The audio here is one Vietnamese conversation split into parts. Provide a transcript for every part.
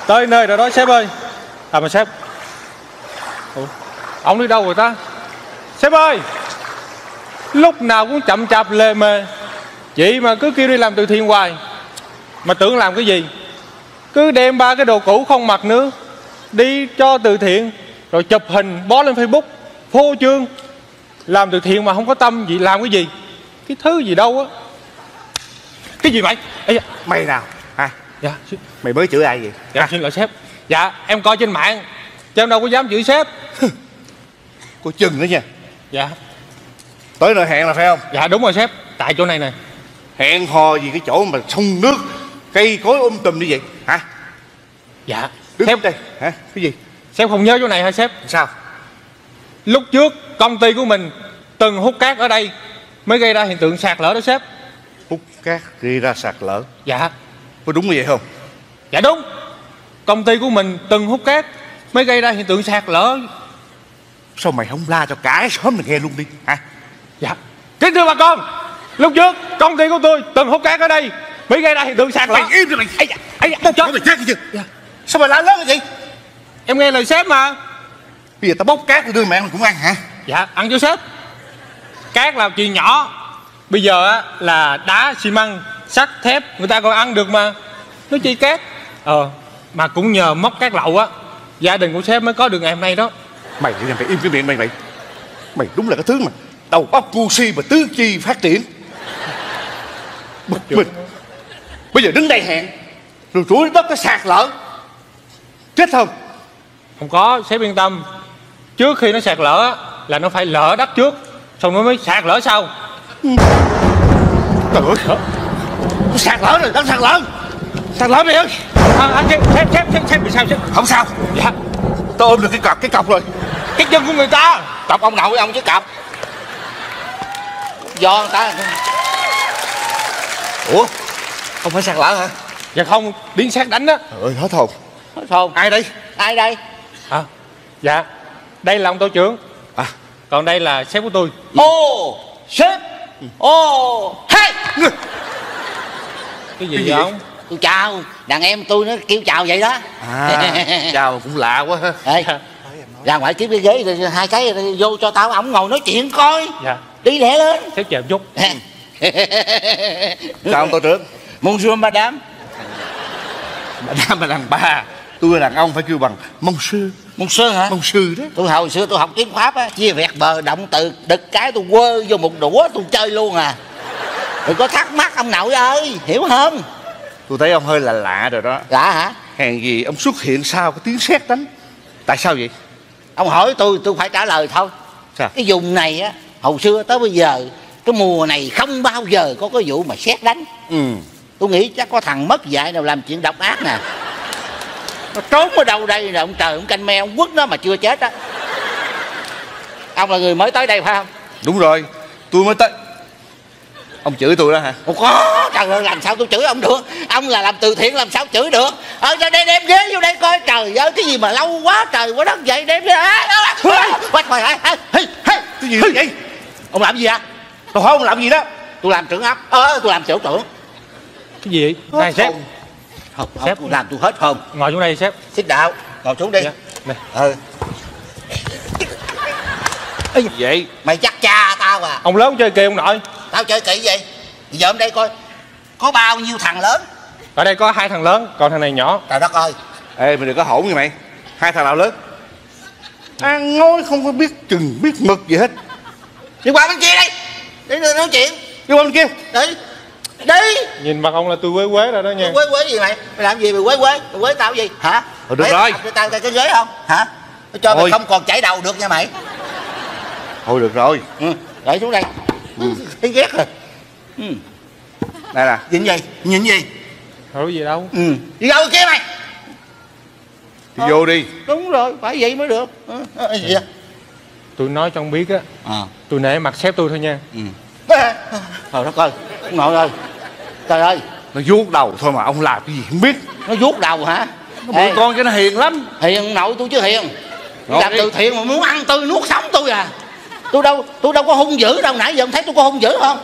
Tới nơi rồi đó sếp ơi. À mà sếp. Ủa, ông đi đâu rồi ta? Sếp ơi, lúc nào cũng chậm chạp lề mề. Chị mà cứ kêu đi làm từ thiện hoài. Mà tưởng làm cái gì? Cứ đem ba cái đồ cũ không mặc nữa, đi cho từ thiện, rồi chụp hình bó lên Facebook, phô trương. Làm từ thiện mà không có tâm gì, làm cái gì? Cái thứ gì đâu á. Cái gì mày? Ê, mày nào hả? Dạ. Mày mới chửi ai vậy? Dạ xin lỗi sếp. Dạ em coi trên mạng chứ em đâu có dám chửi sếp. Cô chừng đó nha. Dạ. Tới nơi hẹn là phải không? Dạ đúng rồi sếp. Tại chỗ này nè. Hẹn hò gì cái chỗ mà sông nước cây cối tùm như vậy hả? Dạ. Đứng Sếp đây hả? Cái gì? Sếp không nhớ chỗ này hả sếp? Sao? Lúc trước công ty của mình từng hút cát ở đây mới gây ra hiện tượng sạt lở đó sếp. Hút cát gây ra sạt lở? Dạ. Có đúng như vậy không? Dạ đúng. Công ty của mình từng hút cát mới gây ra hiện tượng sạt lở. Sao mày không la cho cả cái xóm mình nghe luôn đi hả? Dạ. Kính thưa bà con, lúc trước công ty của tôi từng hút cát ở đây mới gây ra hiện tượng sạt lở. Mày im cho mày. Ây da, chết. Mày chết cái gì? Dạ. Sao mày la lớn cái gì? Em nghe lời sếp mà. Bây giờ tao bốc cát đưa mẹ mày cũng ăn hả? Dạ ăn cho sếp. Cát là chuyện nhỏ. Bây giờ á là đá, xi măng, sắt, thép người ta còn ăn được mà. Nói chi cát. Mà cũng nhờ móc cát lậu á, gia đình của sếp mới có được ngày hôm nay đó. Mày đi làm, mày im cái miệng mày. Mày đúng là cái thứ mà đầu óc ngu si mà tứ chi phát triển. Bực mình. Bây giờ đứng đây hẹn rồi rủi đất cái sạt lở, chết không? Không có, sếp yên tâm. Trước khi nó sạt lở á là nó phải lở đất trước, xong nó mới sạt lở sau. Trời ơi, nó sạt lở rồi, đang sạt lở. Sạt lở mày ơi. Sếp bị sao sếp? Không sao. Dạ. Tao ôm được cái cọc rồi. Cái chân của người ta. Cọc ông nội ông chứ cọc do người ta. Ủa, không phải sạt lở hả? Dạ không, biến sát đánh á. Trời ơi, hết hồn. Hết hồn. Ai đây? Ai đây? Dạ, đây là ông tổ trưởng. Còn đây là sếp của tôi. Ô sếp. Ô hey. Cái gì vậy ông? Tôi chào. Đàn em tôi nó kêu chào vậy đó. Chào cũng lạ quá ha. Ê, ra ngoài kiếm cái ghế rồi, hai cái rồi, vô cho tao ổng ngồi nói chuyện coi. Dạ. Đi lẹ lên. Sếp chờ một chút. Chào ông tổ trưởng. Bonjour madame. Madame là đàn bà, tôi là đàn ông phải kêu bằng mông sư. Mông sư hả? Mông sư đó. Tôi hồi xưa tôi học tiếng Pháp á, chia vẹt bờ động từ đực cái tôi quơ vô một đũa tôi chơi luôn à. Đừng có thắc mắc ông nội ơi, hiểu không? Tôi thấy ông hơi là lạ rồi đó. Lạ hả? Hèn gì ông xuất hiện sau cái tiếng sét đánh. Tại sao vậy? Ông hỏi tôi phải trả lời thôi. Sao? Cái vùng này á, hồi xưa tới bây giờ cái mùa này không bao giờ có cái vụ mà sét đánh. Tôi nghĩ chắc có thằng mất dạy nào làm chuyện độc ác nè. Nó trốn ở đâu đây rồi ông trời ông canh me ông quất nó mà chưa chết á. Ông là người mới tới đây phải không? Đúng rồi, tôi mới tới. Ông chửi tôi đó hả? Không có, trời ơi làm sao tôi chửi ông được. Ông là làm từ thiện làm sao chửi được. Ra đây đem ghế vô đây coi. Trời ơi cái gì mà lâu quá trời quá đất vậy. Đem Cái gì vậy? Ông làm gì ạ? Tôi hỏi ông làm gì đó? Tôi làm trưởng ấp. Tôi làm tiểu trưởng. Cái gì vậy? Này sếp. Không, sếp làm tôi hết hồn. Ngồi xuống đây sếp. Xích đạo, ngồi xuống đi. Dạ. Này. Gì vậy? Mày chắc cha tao à? Ông lớn chơi kìa ông nội. Tao chơi kỹ gì? Giờ hôm đây coi có bao nhiêu thằng lớn. Ở đây có 2 thằng lớn, còn thằng này nhỏ. Trời đất ơi. Ê mày đừng có hỗn như mày. 2 thằng nào lớn? Ăn nói không có biết chừng biết mực gì hết. Đi qua bên kia đi. Đi nói chuyện. Đi qua bên kia. Đi. Nhìn mặt ông là tôi quế quế rồi đó nha. Quế gì mày? Mày làm gì mày quế tao gì? Hả? Được rồi. Tao cái ghế không? Hả? Cho mày không còn chảy đầu được nha mày. Thôi được rồi. Để xuống đây. Thấy ghét rồi. Đây nè. Nhìn gì? Thôi gì đâu. Đi đâu kia mày? Đi vô đi. Đúng rồi, phải vậy mới được. Gì vậy? Tôi nói cho ông biết á. Tôi nể mặt sếp tôi thôi nha. Trời đất ơi, ông nội ơi. Trời ơi. Nó vuốt đầu thôi mà ông làm cái gì không biết. Nó vuốt đầu hả? Bữa con cái nó hiền lắm. Hiền nội tôi chứ hiền. Làm từ thiện mà muốn ăn tôi nuốt sống tôi à. Tôi đâu có hung dữ đâu. Nãy giờ ông thấy tôi có hung dữ không?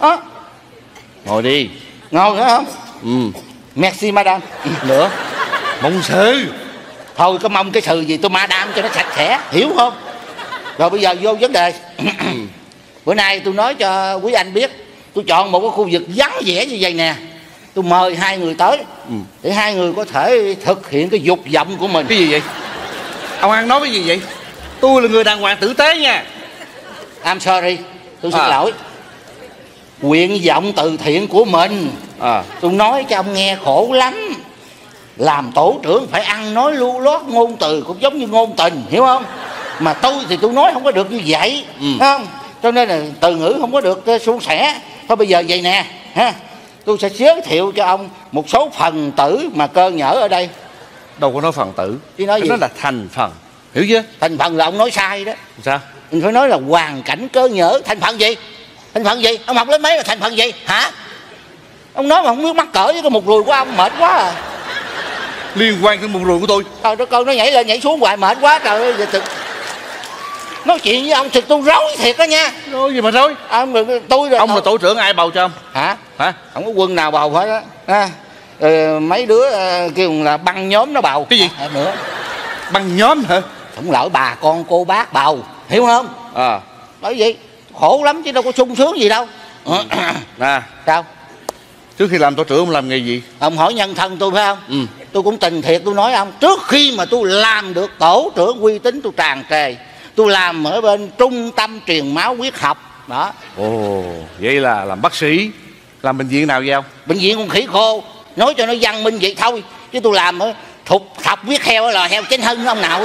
Ngồi đi. Ngồi nữa không? Merci madame. Nữa. Mong sự. Thôi có mong cái sự gì tôi ma đam cho nó sạch sẽ, hiểu không? Rồi bây giờ vô vấn đề. Bữa nay tôi nói cho quý anh biết, tôi chọn một cái khu vực vắng vẻ như vậy nè, tôi mời hai người tới để hai người có thể thực hiện cái dục vọng của mình. Cái gì vậy? Ông An nói cái gì vậy? Tôi là người đàng hoàng tử tế nha. I'm sorry, tôi xin lỗi. Nguyện vọng từ thiện của mình, tôi nói cho ông nghe khổ lắm. Làm tổ trưởng phải ăn nói lưu loát, ngôn từ cũng giống như ngôn tình, hiểu không? Mà tôi thì tôi nói không có được như vậy, không? Cho nên là từ ngữ không có được suôn sẻ. Thôi bây giờ vậy nè ha, tôi sẽ giới thiệu cho ông một số phần tử mà cơ nhở ở đây. Đâu có nói phần tử, chứ nói gì? Nó là thành phần, hiểu chưa? Thành phần là ông nói sai đó. Sao? Mình phải nói là hoàn cảnh cơ nhở. Thành phần gì? Thành phần gì? Ông học lớp mấy là thành phần gì hả? Ông nói mà không biết mắc cỡ với cái mục ruồi của ông, mệt quá à. Liên quan tới mục ruồi của tôi? Trời đất ơi, nó nhảy lên nhảy xuống hoài mệt quá trời ơi. Nói chuyện với ông thì tôi rối thiệt đó nha. Rối gì mà rối? Tôi rồi. Ông là tổ trưởng, ai bầu cho ông? Hả? Hả? Không có quân nào bầu hết á. Mấy đứa kêu là băng nhóm nó bầu. Cái gì? Nữa. Băng nhóm hả? Không lỡ bà con cô bác bầu, hiểu không? Bởi vậy khổ lắm chứ đâu có sung sướng gì đâu. Nè, sao? Trước khi làm tổ trưởng ông làm nghề gì? Ông hỏi nhân thân tôi phải không? Tôi cũng tình thiệt tôi nói ông, trước khi mà tôi làm được tổ trưởng uy tín tôi tràn trề, tôi làm ở bên trung tâm truyền máu huyết học đó. Ồ, vậy là làm bác sĩ. Làm bệnh viện nào vậy ông? Bệnh viện con khỉ khô. Nói cho nó văn minh vậy thôi, chứ tôi làm ở thọc huyết heo ở lò heo Chánh Hưng ông nào.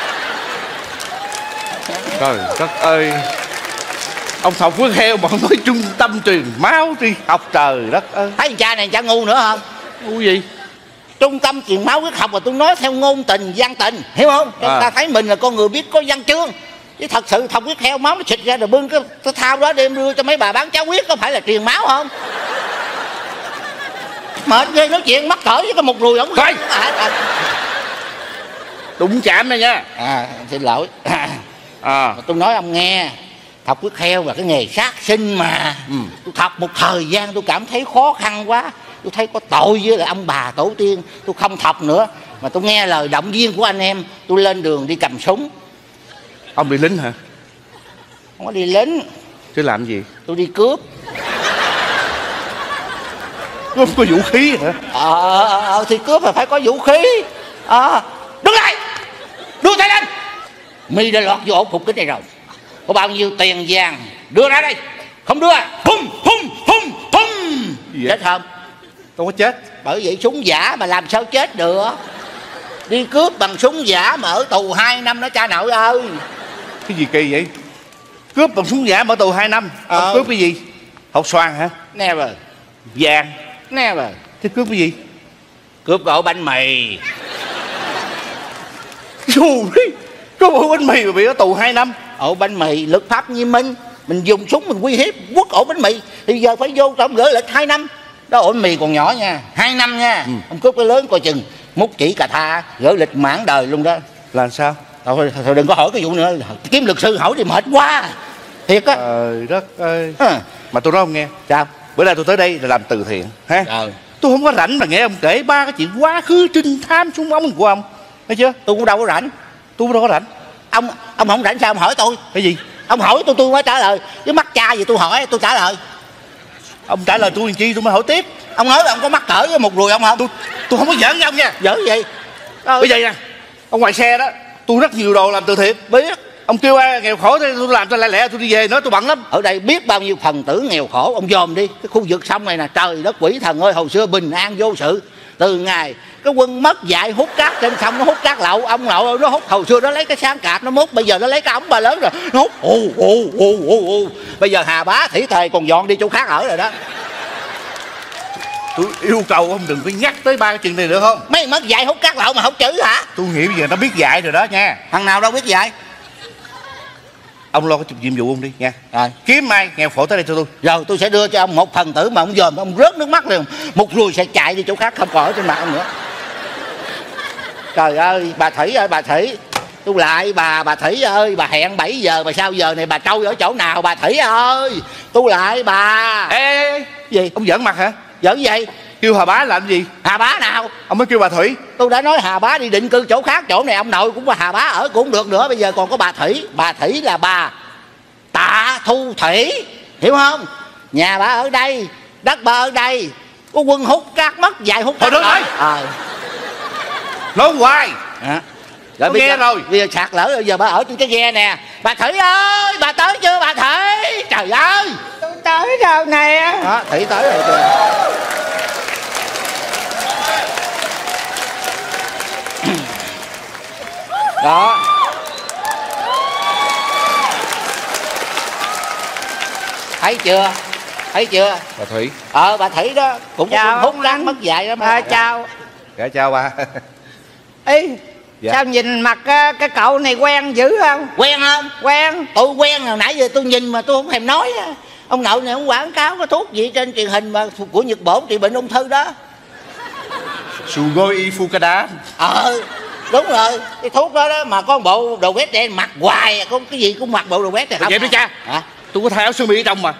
Trời đất ơi, ông thọc huyết heo mà không nói trung tâm truyền máu đi học, trời đất ơi. Thấy anh cha này cha ngu nữa không? Ngu gì? Trung tâm truyền máu huyết học mà tôi nói theo ngôn tình văn tình, hiểu không? Cho người ta thấy mình là con người biết có văn chương. Chứ thật sự thọc huyết heo máu nó xịt ra rồi bưng cái thao đó đem đưa cho mấy bà bán cháo huyết, có phải là truyền máu không? Mệt ghê, nói chuyện mắc cỡ với cái một ruồi ổng. Đụng chạm này nha. Xin lỗi. Tôi nói ông nghe, thọc huyết heo là cái nghề sát sinh mà. Tôi thọc một thời gian tôi cảm thấy khó khăn quá, tôi thấy có tội với lại ông bà tổ tiên, tôi không thọc nữa. Mà tôi nghe lời động viên của anh em, tôi lên đường đi cầm súng. Ông bị lính hả? Không có đi lính. Chứ làm gì? Tôi đi cướp. Cướp có vũ khí hả? Thì cướp là phải có vũ khí. Đứng lại, đưa tay lên. Mi đã lọt vô ổ phục kính này rồi, có bao nhiêu tiền vàng đưa ra đây. Không đưa hum. Chết không? Đâu có chết. Bởi vậy súng giả mà làm sao chết được. Đi cướp bằng súng giả mà ở tù 2 năm đó cha nội ơi. Cái gì kỳ vậy? Cướp bằng súng giả mà ở tù 2 năm. Ông cướp cái gì? Hột xoàn hả? Never. Vàng? Never. Thế cướp cái gì? Cướp ổ bánh mì. Dù đi, có ổ bánh mì mà bị ở tù 2 năm. Ổ bánh mì luật pháp nghiêm minh, mình dùng súng mình uy hiếp quất ổ bánh mì thì giờ phải vô trong gỡ lịch 2 năm. Đó ổ bánh mì còn nhỏ nha, 2 năm nha. Ông cướp cái lớn coi chừng múc chỉ cà tha gỡ lịch mãn đời luôn đó. Là sao? Thôi đừng có hỏi cái vụ nữa, kiếm luật sư hỏi thì mệt quá. Thiệt á. Trời đất ơi. Mà tôi nói ông nghe. Sao? Bữa nay tôi tới đây là làm từ thiện ha. Tôi không có rảnh mà nghe ông kể ba cái chuyện quá khứ trinh thám súng ống của ông, thấy chưa? Tôi cũng đâu có rảnh. Tôi cũng đâu có rảnh. Ông không rảnh sao ông hỏi tôi? Cái gì? Ông hỏi tôi mới trả lời, chứ mắc cha gì tôi hỏi tôi trả lời. Ông trả lời tôi làm chi tôi mới hỏi tiếp. Ông nói là ông có mắc cỡ với một ruồi ông không? Tôi không có giỡn với ông nha. Giỡn gì? Bây giờ nè, ông ngoài xe đó tôi rất nhiều đồ làm từ thiện. Biết. Ông kêu ai nghèo khổ thì tôi làm cho lẹ lẹ tôi đi về, nói tôi bận lắm. Ở đây biết bao nhiêu phần tử nghèo khổ, ông dòm đi cái khu vực sông này nè, trời đất quỷ thần ơi, hồi xưa bình an vô sự. Từ ngày cái quân mất dạy hút cát trên sông, nó hút cát lậu, ông lậu nó hút, hồi xưa nó lấy cái sáng cạp nó múc, bây giờ nó lấy cái ống ba lớn rồi nó hút. Bây giờ Hà Bá Thủy Tề còn dọn đi chỗ khác ở rồi đó. Tôi yêu cầu ông đừng có nhắc tới ba cái chuyện này nữa không? Mấy mất dạy hút cát lậu mà không chữ hả? Tôi nghĩ bây giờ nó biết dạy rồi đó nha. Thằng nào đâu biết dạy. Ông lo cái nhiệm vụ ông đi nha. Rồi. Kiếm ai nghèo khổ tới đây cho tôi. Rồi tôi sẽ đưa cho ông một phần tử mà ông dòm ông rớt nước mắt liền, một ruồi sẽ chạy đi chỗ khác không còn ở trên mặt ông nữa. Trời ơi bà Thủy ơi, bà Thủy, tôi lại bà Thủy ơi, bà hẹn 7 giờ mà sao giờ này bà trôi ở chỗ nào bà Thủy ơi? Tôi lại bà. Ê, gì? ông giỡn mặt hả? Giỡn gì? Kêu Hà Bá làm gì? Hà Bá nào? Ông mới kêu bà Thủy. Tôi đã nói Hà Bá đi định cư chỗ khác, chỗ này ông nội cũng có Hà Bá ở cũng được nữa. Bây giờ còn có bà Thủy. Bà Thủy là bà Tạ Thu Thủy, hiểu không? Nhà bà ở đây, đất bà ở đây. Có quân hút cát mất dạy hút Thôi cát. được rồi. Nói hoài. Rồi Tôi nghe rồi. Bây giờ sạt lở rồi, giờ bà ở trên cái ghe nè. Bà Thủy ơi, bà tới chưa bà Thủy? Trời ơi, Tôi tới rồi nè. đó, Thủy tới rồi kìa. Đó. Thấy chưa? Thấy chưa? Bà Thủy. Bà Thủy đó cũng có Chào hút ông cát anh. mất dạy đó mà. Chào. Dạ chào bà. Ý, Dạ. sao nhìn mặt cái cậu này quen dữ không? Quen không? Quen. Tôi quen, hồi nãy giờ tôi nhìn mà tôi không thèm nói á. Ông nội này ông quảng cáo có thuốc gì trên truyền hình mà của Nhật Bản trị bệnh ung thư đó. Sugoi Fukada. Đúng rồi, cái thuốc đó đó mà có một bộ đồ vest đen mặc hoài, có cái gì cũng mặc bộ đồ vest này không? Vậy đó cha. Hả? Tôi có thay áo sơ mi ở trong mà.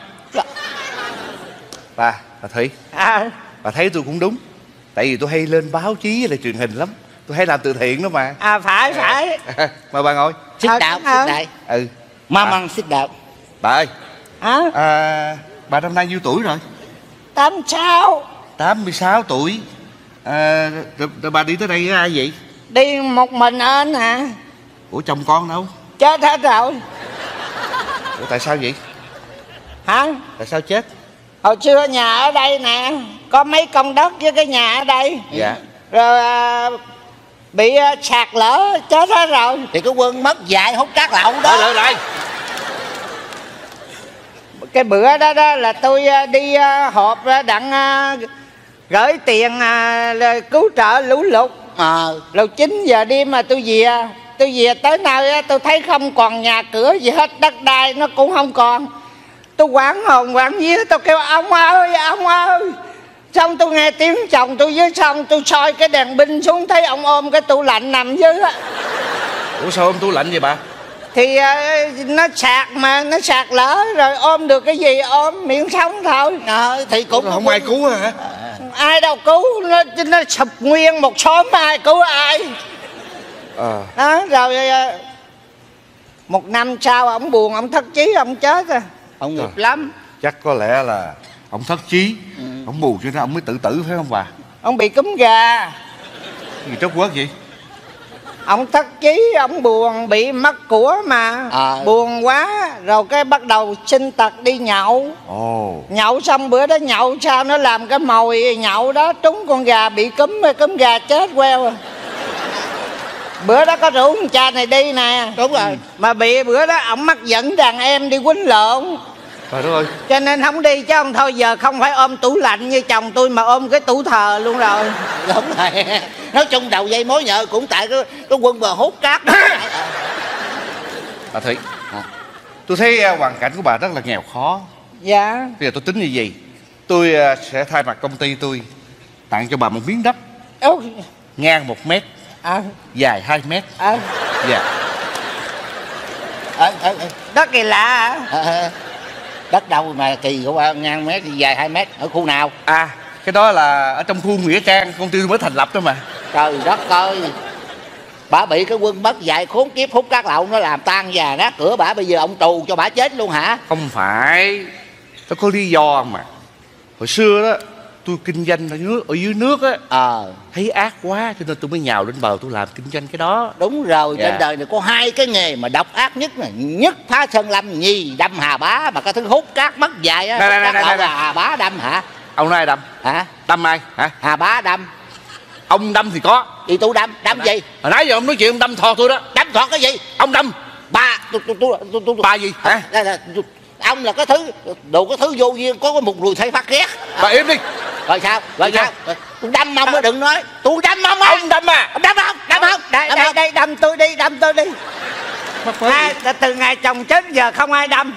Bà Thủy. Bà thấy tôi cũng đúng. Tại vì tôi hay lên báo chí với lại truyền hình lắm. Tôi hay làm từ thiện đó mà. Phải. Mời bà ngồi. Sit down, sit đại. Măng sit down. Bà ơi. Hả? Bà năm nay nhiêu tuổi rồi? 86. 86 tuổi. Rồi bà đi tới đây với ai vậy? Đi một mình anh hả? Ủa chồng con đâu? Chết hết rồi. Ủa tại sao vậy? Hả? Tại sao chết? Hồi xưa nhà ở đây nè, có mấy công đất với cái nhà ở đây. Dạ. Rồi bị sạt lở chết hết rồi. Thì cái quân mất dạy hút cát lậu đó. Rồi. Cái bữa đó là tôi đi họp đặng gửi tiền cứu trợ lũ lụt. Rồi 9 giờ đêm mà tôi về tới nơi tôi thấy không còn nhà cửa gì hết, đất đai nó cũng không còn. Tôi hoảng hồn hoảng vía, tôi kêu ông ơi. Xong tôi nghe tiếng chồng tôi dưới sông, tôi soi cái đèn pin xuống thấy ông ôm cái tủ lạnh nằm dưới á. Ủa sao ôm tủ lạnh vậy bà? Thì nó sạt lở rồi ôm được cái gì ôm miệng sống thôi. Thì cũng Không ai cứu hả? Ai đâu cứu, nó sụp nguyên một xóm, ai cứu ai. Đó rồi một năm sau ông buồn, ông thất chí, ông chết rồi. Ông nghiệp lắm. Chắc có lẽ là ông thất chí. Ông buồn cho nên ông mới tự tử phải không bà? Ông bị cúm gà. Gì tróc quớt vậy? Ông thất chí, ông buồn, bị mất của mà. Buồn quá. Rồi cái bắt đầu sinh tật đi nhậu. Nhậu xong bữa đó nhậu sao nó làm cái mồi nhậu đó trúng con gà bị cúm gà chết queo. Bữa đó có rủ con cha này đi nè. Đúng rồi. Mà bị bữa đó ổng mắc dẫn đàn em đi quýnh lộn. Trời đất ơi. Cho nên không đi, chứ không thôi giờ không phải ôm tủ lạnh như chồng tôi mà ôm cái tủ thờ luôn rồi. Đúng rồi. Nói chung đầu dây mối nhợ cũng tại cái quân bờ hút cát đó. Bà Thủy, tôi thấy hoàn cảnh của bà rất là nghèo khó. Dạ. Bây giờ tôi tính như gì? Tôi sẽ thay mặt công ty tôi tặng cho bà một miếng đất ngang 1 mét, dài 2 mét. Dạ. Đất kỳ lạ hả? Đất đâu mà kỳ của ngang mét dài 2 mét, ở khu nào? Cái đó là ở trong khu Nghĩa Trang, công ty tôi mới thành lập đó mà. Trời đất ơi, bà bị cái quân mất dạy khốn kiếp hút cát lậu nó làm tan nhà nát cửa bà, bây giờ ông tù cho bà chết luôn hả? Không phải, nó có lý do mà. Hồi xưa đó tôi kinh doanh ở dưới nước á, thấy ác quá cho nên tôi mới nhào lên bờ tôi làm kinh doanh cái đó. Đúng rồi. Trên đời này có 2 cái nghề mà độc ác nhất nè. Nhất phá sơn lâm, nhì đâm Hà Bá. Mà cái thứ hút cát mất dạy á, cát lậu Hà Bá đâm hả? Ông nói ai đâm? Hả? Đâm ai hả? Hà Bá đâm. Ông đâm thì có. Thì tôi đâm gì? Hồi nãy giờ ông nói chuyện ông đâm thò tôi đó. Đâm thọt cái gì? Ông đâm. Bà Bà gì hả? Ông là cái thứ đồ, cái thứ vô duyên, có một người thấy phát ghét. Bà im đi. Rồi sao? Tôi đâm ông đó, đừng nói. Tôi đâm ông á. Ông đâm à? Ông đâm không? Đâm không? Đây đâm tôi đi. Từ ngày chồng chết giờ không ai đâm.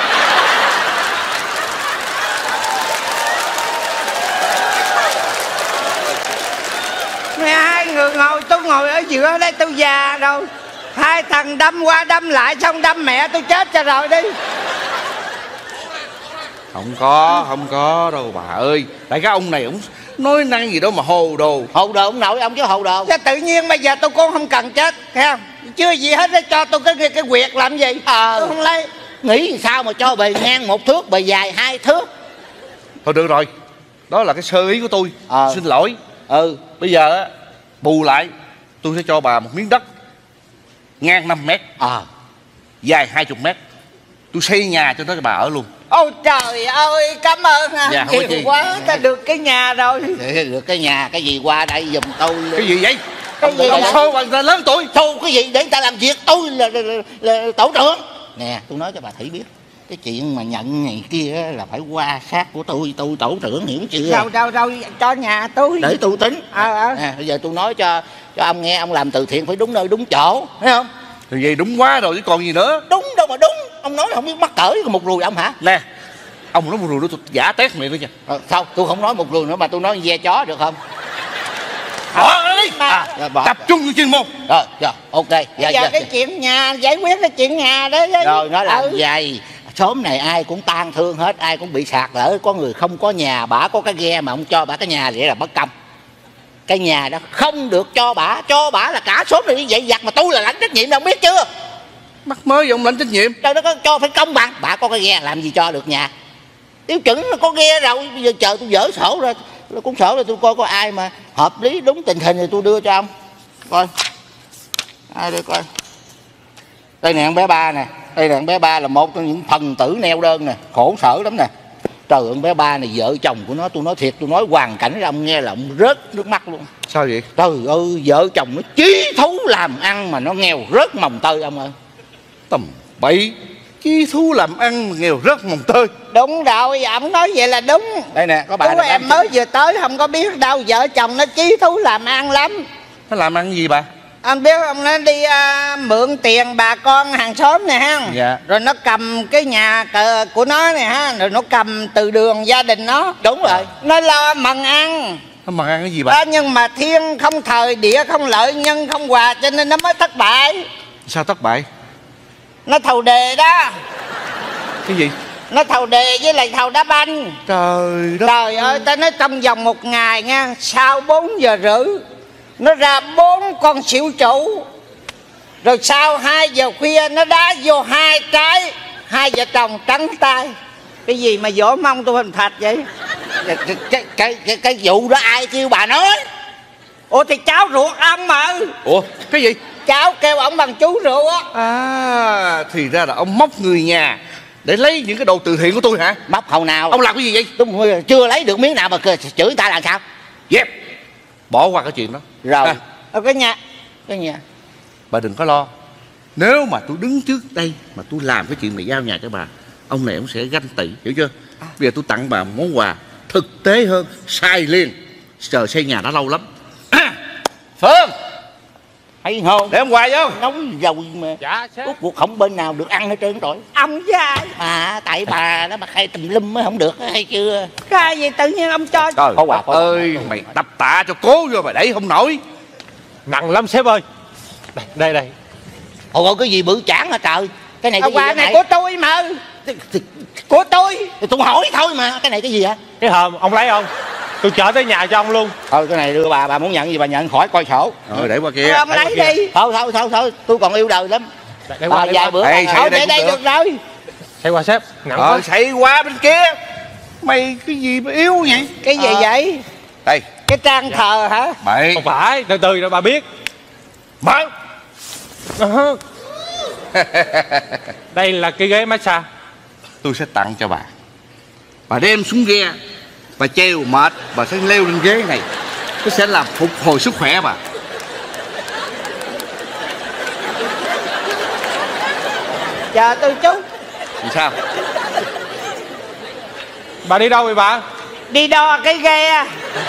Hai người ngồi, tôi ngồi ở giữa đây, tôi già rồi. 2 thằng đâm qua đâm lại xong đâm mẹ tôi chết cho rồi đi. Không có đâu bà ơi. Tại cái ông này Nói năng gì đâu mà hồ đồ. Hồ đồ ông nội, ông chứ hồ đồ. Chứ tự nhiên bây giờ tôi cũng không cần chết, thấy không? Chưa gì hết để cho tôi cái quyệt làm gì. Tôi không lấy. Nghĩ sao mà cho bề ngang 1 thước, bề dài 2 thước. Thôi được rồi, đó là cái sơ ý của tôi. Xin lỗi. Bây giờ á, bù lại tôi sẽ cho bà một miếng đất ngang 5 mét, dài 20 mét. Tôi xây nhà cho nó cho bà ở luôn. Ôi trời ơi, cảm ơn ha. Dạ, không có nhiều gì. quá, ta được cái nhà rồi. Được cái nhà, cái gì qua đây giùm tôi. Cái gì vậy? Cái gì Ông vậy? xô bằng ta lớn tuổi. Xô cái gì để người ta làm việc, tôi là tổ trưởng. Nè, tôi nói cho bà Thủy biết, cái chuyện mà nhận ngày kia là phải qua sát của tôi tổ trưởng, hiểu chưa? Đâu cho nhà tôi. Để tôi tính. Bây giờ tôi nói cho ông nghe, ông làm từ thiện phải đúng nơi đúng chỗ, thấy không? Thì vậy đúng quá rồi chứ còn gì nữa. Đúng đâu mà đúng, ông nói không biết mắc cỡ một rùi ông hả? Nè, ông nói một rùi nữa tôi giả tét miệng thôi nha. Sao tôi không nói một rùi nữa mà tôi nói ve chó được không? Bỏ nó đi. Bỏ. Tập trung vào chuyên môn. Rồi, ok. Bây giờ cái chuyện nhà, giải quyết cái chuyện nhà đó. Rồi nó làm vậy. Xóm này ai cũng tang thương hết, ai cũng bị sạt lở. Có người không có nhà, bả có cái ghe mà ông cho bả cái nhà, vậy là bất công. Cái nhà đó không được cho bả là cả xóm này như vậy giặt, mà tôi là lãnh trách nhiệm, ông biết chưa? Mắc mới vậy ông lãnh trách nhiệm. Trời, nó có cho phải công bằng. Bả có cái ghe làm gì cho được nhà. Tiêu chuẩn là có ghe rồi, bây giờ chờ tôi dỡ sổ ra, cuốn sổ rồi tôi coi có ai mà hợp lý đúng tình hình thì tôi đưa cho ông coi. Ai đây coi. Đây nè, con bé Ba nè. Đây nè, con bé Ba là một trong những phần tử neo đơn nè, khổ sở lắm nè. Trời ơi, con bé Ba này vợ chồng của nó, tôi nói thiệt, tôi nói hoàn cảnh ra ông nghe là ông rớt nước mắt luôn. Sao vậy? Trời ơi, vợ chồng nó chí thú làm ăn mà nó nghèo rớt mồng tơi ông ơi. Tầm bậy. Chí thú làm ăn mà nghèo rớt mồng tơi. Đúng rồi, ông nói vậy là đúng. Đây nè, có bà Chú em mới vừa tới không có biết đâu, vợ chồng nó chí thú làm ăn lắm. Nó làm ăn gì bà? Anh biết ông, nó đi mượn tiền bà con hàng xóm này ha. Dạ. Rồi nó cầm cái nhà của nó này ha, rồi nó cầm từ đường gia đình nó. Đúng rồi. Nó lo mần ăn. Nó mà ăn cái gì bà? Nhưng mà thiên không thời, địa không lợi, nhân không hòa, cho nên nó mới thất bại. Sao thất bại? Nó thầu đề đó. Cái gì? Nó thầu đề với lại thầu đá banh. Trời đất. Trời ơi, ta nói trong vòng 1 ngày nha, sau 4 giờ rưỡi nó ra 4 con xỉu chủ. Rồi sau 2 giờ khuya nó đá vô 2 trái, 2 vợ chồng trắng tay. Cái gì mà vỗ mông tôi hình phạt vậy? Cái vụ đó ai kêu bà nói? Ủa thì cháu ruột ông mà. Ủa cái gì? Cháu kêu ông bằng chú ruột á. Thì ra là ông móc người nhà để lấy những cái đồ từ thiện của tôi hả? Móc hồi nào? Ông làm cái gì vậy? Tôi chưa lấy được miếng nào mà chửi người ta làm sao? Dẹp. Bỏ qua cái chuyện đó. Rồi. Ở cái nhà. Bà đừng có lo. Nếu mà tôi đứng trước đây mà tôi làm cái chuyện này giao nhà cho bà, ông này ông sẽ ganh tị, hiểu chưa? Bây giờ tôi tặng bà một món quà thực tế hơn, xài liền. Chờ xây nhà đã lâu lắm. Phương, Hay không? để ông quà vô. Nói rồi mà. Dạ sếp. Rốt cuộc không bên nào được ăn hết trơn rồi. Ông dài. Mà tại bà nó mà khai tùm lum mới không được, hay chưa? Cái gì tự nhiên ông cho. Trời Có quà, có quà. ơi, mày tập tạ cho cố vô mà đẩy không nổi. Nặng lắm sếp ơi. Đây. Ôi cái gì bự chảng hả trời? Cái này cái gì Quà vậy này của tôi mà. Của tôi. Thì tôi hỏi thôi mà. Cái này cái gì hả? Cái hòm ông lấy không? Tôi chở tới nhà cho ông luôn. Thôi cái này đưa bà muốn nhận gì bà nhận, khỏi coi sổ. Rồi để qua kia. Ông lấy đi. Thôi tôi còn yêu đời lắm. Đây qua, Vài bữa. Ê, Thôi đây để đây cũng được rồi. Xây qua sếp. Nặng quá. Xảy qua bên kia. Mày cái gì mà yếu vậy? Cái gì vậy? Đây. Cái trang thờ hả? Mày. Không phải, từ từ rồi bà biết. Mở. Đây là cái ghế massage. Tôi sẽ tặng cho bà. Bà đem xuống ghe, bà treo mệt, bà sẽ leo lên ghế này. Nó sẽ làm phục hồi sức khỏe bà. Chờ tôi chút. Làm sao? Bà đi đâu vậy bà? Đi đo cái ghe.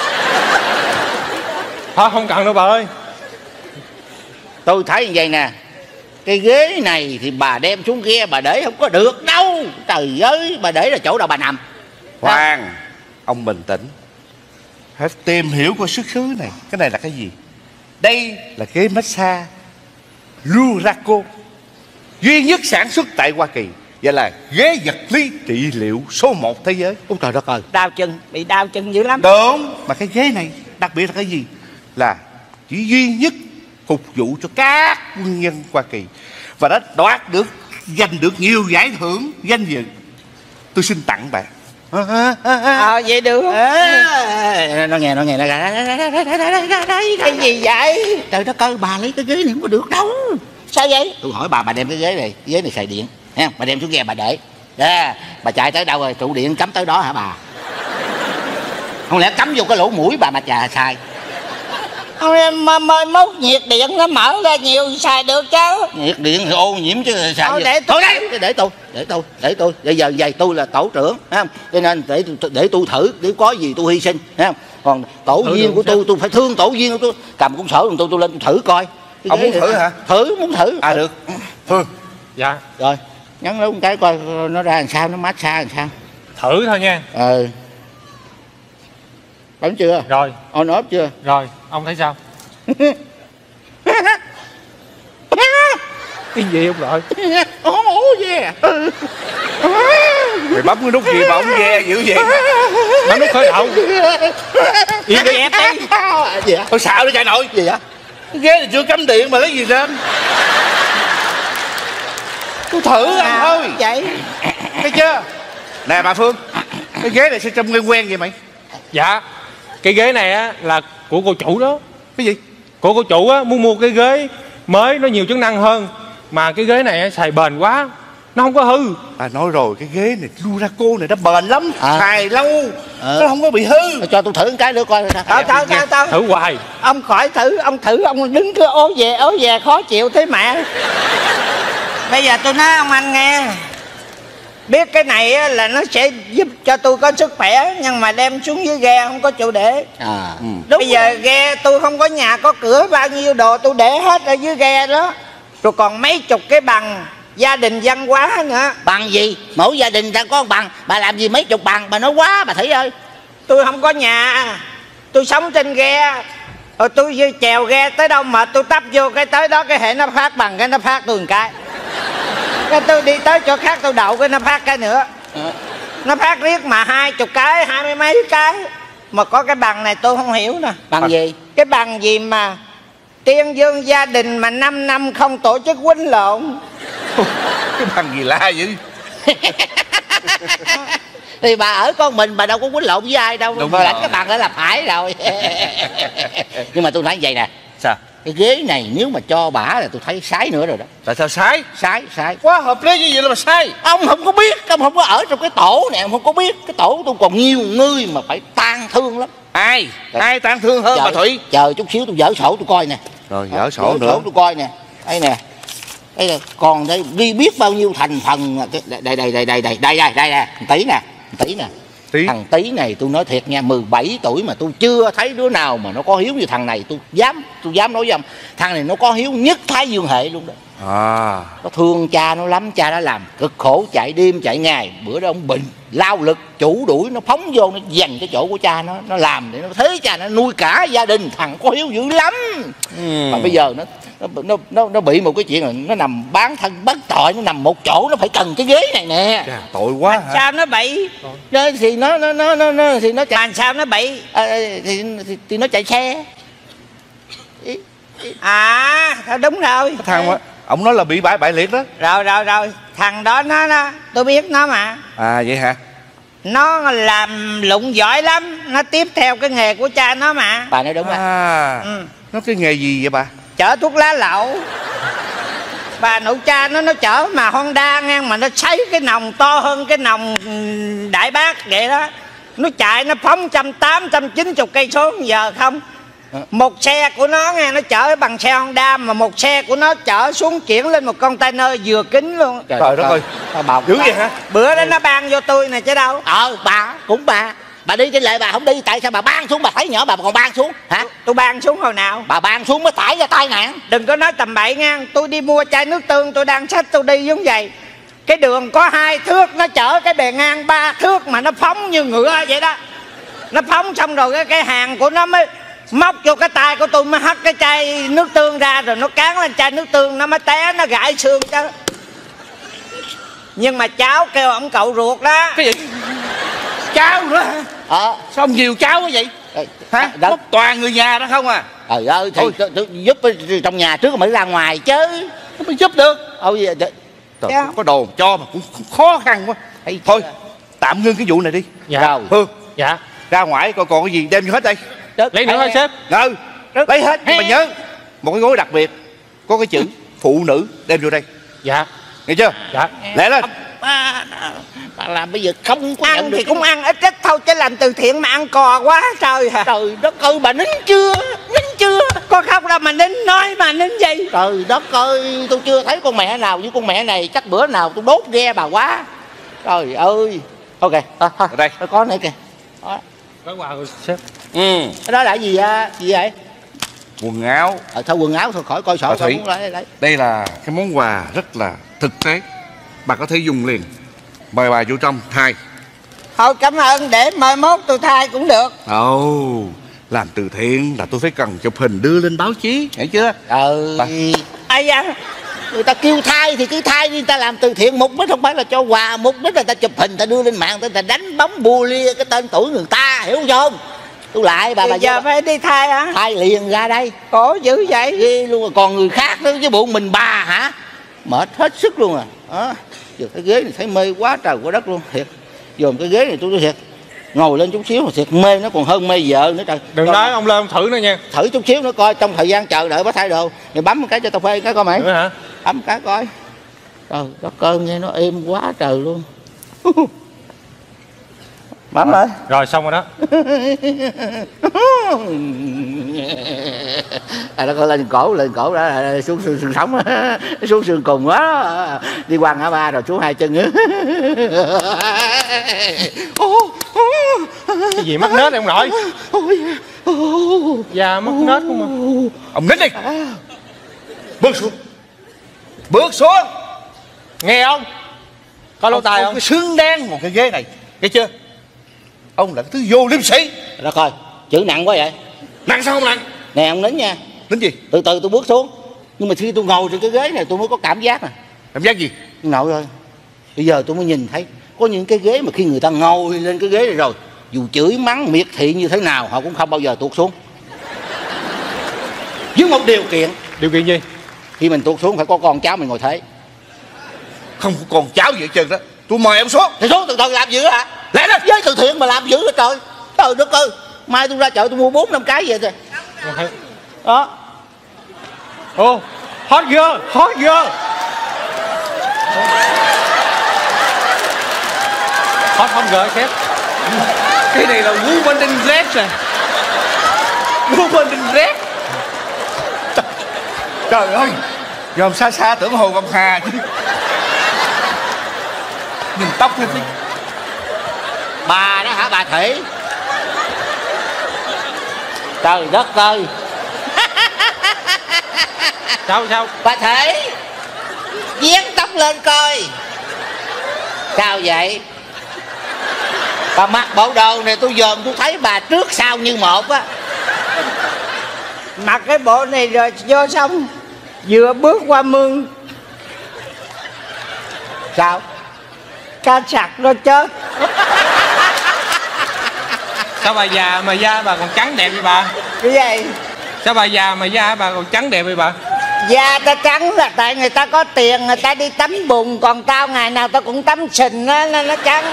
Thôi không cần đâu bà ơi. Tôi thấy như vậy nè. Cái ghế này thì bà đem xuống ghe bà để không có được đâu. Trời ơi, bà để là chỗ nào bà nằm. Khoan, ông bình tĩnh. Hãy tìm hiểu coi xuất xứ này. Cái này là cái gì? Đây là ghế massage Luraco, duy nhất sản xuất tại Hoa Kỳ. Vậy là ghế vật lý trị liệu số 1 thế giới. Ôi trời đất ơi. Đau chân, bị đau chân dữ lắm. Đúng. Mà cái ghế này đặc biệt là cái gì? Là chỉ duy nhất phục vụ cho các quân nhân Hoa Kỳ, và đã giành được nhiều giải thưởng danh dự. Tôi xin tặng bạn. Vậy được. Nó nghe Cái gì vậy? trời đất ơi, bà lấy cái ghế này không có được đâu. Sao vậy? Tôi hỏi bà đem cái ghế này xài điện ha, bà đem xuống ghe bà để. Bà chạy tới đâu rồi, trụ điện cắm tới đó hả bà? Không lẽ cắm vô cái lỗ mũi bà mà xài? Mai mốt nhiệt điện nó mở ra nhiều xài được chứ. Nhiệt điện thì ô nhiễm chứ xài gì? Để Thôi đấy, để tôi. Bây giờ tôi là tổ trưởng, thấy không? Cho nên để tôi thử, nếu có gì tôi hy sinh, thấy không? Còn tổ viên của tôi phải thương tổ viên của tôi. Cầm công sở của tôi lên tôi thử coi. Ông muốn thử hả? Muốn thử. À được. Phương. Dạ. Rồi, nhấn nút một cái coi nó ra làm sao, nó massage làm sao. Thử thôi nha. Bấm chưa? Rồi. On off chưa? Rồi, ông thấy sao? Cái gì ông nội? Yeah. Mày bấm cái nút gì mà ông ve dữ vậy? Bấm nút khởi động. Yên đi ép đi. Gì vậy? Thôi xạo đi chạy nội. Gì vậy? Cái ghế này chưa cắm điện mà lấy gì lên? Tôi thử anh thôi. Vậy Thấy chưa? Nè bà Phương, cái ghế này sao trông quen vậy mày? Dạ. Cái ghế này á là của cô chủ đó. Cái gì? Cô chủ á muốn mua cái ghế mới nó nhiều chức năng hơn, mà cái ghế này á, xài bền quá, nó không có hư. Nói rồi, cái ghế này Duraco này nó bền lắm, xài lâu, nó không có bị hư. Cho tôi thử một cái nữa coi. Tao Thử hoài. ông khỏi thử, ông đứng cứ ố về khó chịu thế mẹ. Bây giờ tôi nói ông anh nghe, biết cái này á, là nó sẽ giúp cho tôi có sức khỏe, nhưng mà đem xuống dưới ghe không có chỗ để. Bây giờ ghe tôi không có nhà có cửa, bao nhiêu đồ tôi để hết ở dưới ghe đó, rồi còn mấy chục cái bằng gia đình văn hóa nữa. Bằng gì? Mỗi gia đình ta có bằng, bà làm gì mấy chục bằng? Bà nói quá bà Thủy ơi. Tôi không có nhà, tôi sống trên ghe, rồi tôi chèo ghe tới đâu mà tôi tấp vô cái tới đó, cái hệ nó phát bằng, cái nó phát tôi một cái tôi đi tới chỗ khác tôi đậu, cái nó phát cái nữa. Nó phát riết mà 20 cái, 20 mấy cái. Mà có cái bằng này tôi không hiểu nè. Bằng gì? Cái bằng gì mà tuyên dương gia đình mà 5 năm không tổ chức quýnh lộn. Cái bằng gì lạ vậy? Thì bà ở con mình, bà đâu có quýnh lộn với ai đâu. Bà lãnh cái bằng đó là phải rồi. Nhưng mà tôi nói vậy nè. Sao? Cái ghế này nếu mà cho bả là tôi thấy sái nữa rồi đó. Tại sao sai? Sái Quá hợp lý như vậy là mà sai. Ông không có biết, ông không có ở trong cái tổ này, ông không có biết. Cái tổ tôi còn nhiều người mà phải tang thương lắm. Ai tang thương hơn bà Thủy? Chờ chút xíu tôi dở sổ tôi coi nè. Rồi dở sổ nữa. Tôi coi nè. Đây nè. Đây còn đây đi biết bao nhiêu thành phần. Đây nè, tí nè. Thằng Tí này tôi nói thiệt nha, 17 tuổi mà tôi chưa thấy đứa nào mà nó có hiếu như thằng này. Tôi dám nói với ông, thằng này nó có hiếu nhất Thái Dương hệ luôn đó. Nó thương cha nó lắm, cha nó làm cực khổ, chạy đêm chạy ngày. Bữa đó ông bệnh lao lực chủ đuổi, nó phóng vô nó giành cái chỗ của cha nó làm để nó thấy cha nó nuôi cả gia đình. Thằng có hiếu dữ lắm. Mà bây giờ nó bị một cái chuyện là nó nằm bán thân bất tội, nó nằm một chỗ, nó phải cần cái ghế này nè. Tội quá hả? Sao nó bị? Thì nó chạy. Sao nó bị? Thì nó chạy xe. Đúng rồi. Thằng ông nói là bị bại liệt đó. Rồi thằng đó nó tôi biết nó mà. Vậy hả? Nó làm lụng giỏi lắm, nó tiếp theo cái nghề của cha nó mà. Bà nói đúng á. Nó cái nghề gì vậy bà? Chở thuốc lá lậu. Bà nội cha nó chở mà Honda nghe, mà nó sấy cái nòng to hơn cái nòng Đại Bác vậy đó. Nó chạy nó phóng 180-190 cây số giờ không. Một xe của nó nghe, nó chở bằng xe Honda, mà một xe của nó chở xuống chuyển lên một container vừa kính luôn. Trời đất ơi, dữ vậy hả? Bữa đó nó ban vô tôi nè chứ đâu. Bà đi trên lệ bà không đi, tại sao bà ban xuống? Bà thấy nhỏ bà còn ban xuống hả? Tôi ban xuống hồi nào? Bà ban xuống mới tải ra tai nạn. Đừng có nói tầm bậy nha. Tôi đi mua chai nước tương, tôi đang xách tôi đi giống vậy. Cái đường có 2 thước, nó chở cái bề ngang 3 thước mà nó phóng như ngựa vậy đó. Nó phóng xong rồi cái hàng của nó mới móc vô cái tay của tôi, mới hất cái chai nước tương ra, rồi nó cán lên chai nước tương, nó mới té, nó gãy xương chứ. Nhưng mà cháu kêu ông cậu ruột đó. Cái gì? Cháu nữa hả? Sao ông nhiều cháu quá vậy? Hả? Đó. Toàn người nhà đó không à? Trời ơi thì giúp trong nhà trước mới ra ngoài chứ. Nó mới giúp được. Trời, có đồ cho mà cũng khó khăn quá. Thôi tạm ngưng cái vụ này đi. Dạ. Hương. Dạ. Ra ngoài coi còn cái gì đem vô hết đây. Lấy nữa hả sếp? Lấy hết, nhưng mà nhớ một cái gối đặc biệt có cái chữ phụ nữ đem vô đây. Dạ. Nghe chưa? Dạ. Lẹ lên. Bà làm bây giờ không có ăn thì cũng ăn ít ít thôi, chứ làm từ thiện mà ăn cò quá trời hả? Trời đất ơi, bà nín chưa? Có khóc đâu mà nín, nói mà nín gì? Trời đất ơi, tôi chưa thấy con mẹ nào như con mẹ này. Chắc bữa nào tôi đốt ghe bà quá. Trời ơi. Ok, thôi đây có này kìa. Có quà của sếp. Cái đó là gì vậy? Quần áo. Thôi quần áo thôi, khỏi coi sổ. Đây là cái món quà rất là thực tế, bà có thể dùng liền. Mời bà vô trong thay. Thôi cảm ơn, để mai mốt tôi thay cũng được. Làm từ thiện là tôi phải cần chụp hình đưa lên báo chí, hiểu chưa? Ai da, người ta kêu thay thì cứ thay đi. Người ta làm từ thiện mục đích không phải là cho quà, mục đích là ta chụp hình, ta đưa lên mạng, ta đánh bóng bua lia cái tên tuổi người ta, hiểu không? Tôi lại bà giờ phải đi thay hả? Thay liền ra đây. Khổ dữ vậy. Ghê luôn rồi, còn người khác nữa chứ bộ mình bà hả? Mệt hết sức luôn à. Giờ cái ghế này thấy mê quá trời quá đất luôn, thiệt. Dòm cái ghế này tôi nói thiệt, ngồi lên chút xíu mà thiệt mê, nó còn hơn mê vợ nữa trời. Đừng nói ông lên ông thử nữa nha. Thử chút xíu nữa coi, trong thời gian chờ đợi bác thay đồ mày bấm một cái cho tao phê cái coi mày. Nữa hả? Bấm cái coi. Trời đất ơi, nghe nó êm quá trời luôn. Bấm rồi. Rồi xong rồi đó. Nó coi lên cổ đó, xuống xương sống, xuống xương cùng quá. Đi qua ngã ba rồi xuống hai chân. Cái gì mất nết ông nội? Da mất nết không mà. Ông nín đi. Bước xuống. Nghe không? Có lỗ tai không? Cái xứng đáng một cái ghế này, nghe chưa? Ông là cái thứ vô liêm sĩ. Đó coi, chữ nặng quá vậy. Nặng sao không nặng? Nè ông nín nha. Nín gì? Từ từ tôi bước xuống. Nhưng mà khi tôi ngồi trên cái ghế này tôi mới có cảm giác nè. Cảm giác gì? Ngồi rồi. Bây giờ tôi mới nhìn thấy có những cái ghế mà khi người ta ngồi lên cái ghế này rồi, dù chửi mắng miệt thị như thế nào họ cũng không bao giờ tuột xuống. Với một điều kiện. Điều kiện gì? Khi mình tuột xuống phải có con cháu mình ngồi thế. Không có con cháu gì hết trơn đó. Tôi mời ông xuống. Thì xuống từ từ làm dữ hả? Lẽ đó. Với từ thiện mà làm dữ hả trời? Trời đất ơi. Mai tôi ra chợ tôi mua 4-5 cái vậy thôi. Đó. Ô, hot girl. Hot girl sếp. Cái này là woman in red rồi. Woman in red. Trời ơi, dòm xa xa tưởng Hồ Ngọc Hà chứ. Nhìn tóc lên đi. Bà đó hả bà Thủy? Trời đất ơi. Sao? Bà Thủy, vén tóc lên coi. Sao vậy? Bà mặc bộ đồ này tôi dòm tôi thấy bà trước sau như một á. Mặc cái bộ này rồi vô xong vừa bước qua mương. Sao? Cá sặc nó chết. Sao bà già mà da bà còn trắng đẹp vậy bà? Cái gì? Sao bà già mà da bà còn trắng đẹp vậy bà? Da ta trắng là tại người ta có tiền, người ta đi tắm bùn. Còn tao ngày nào tao cũng tắm sình á, nên nó trắng.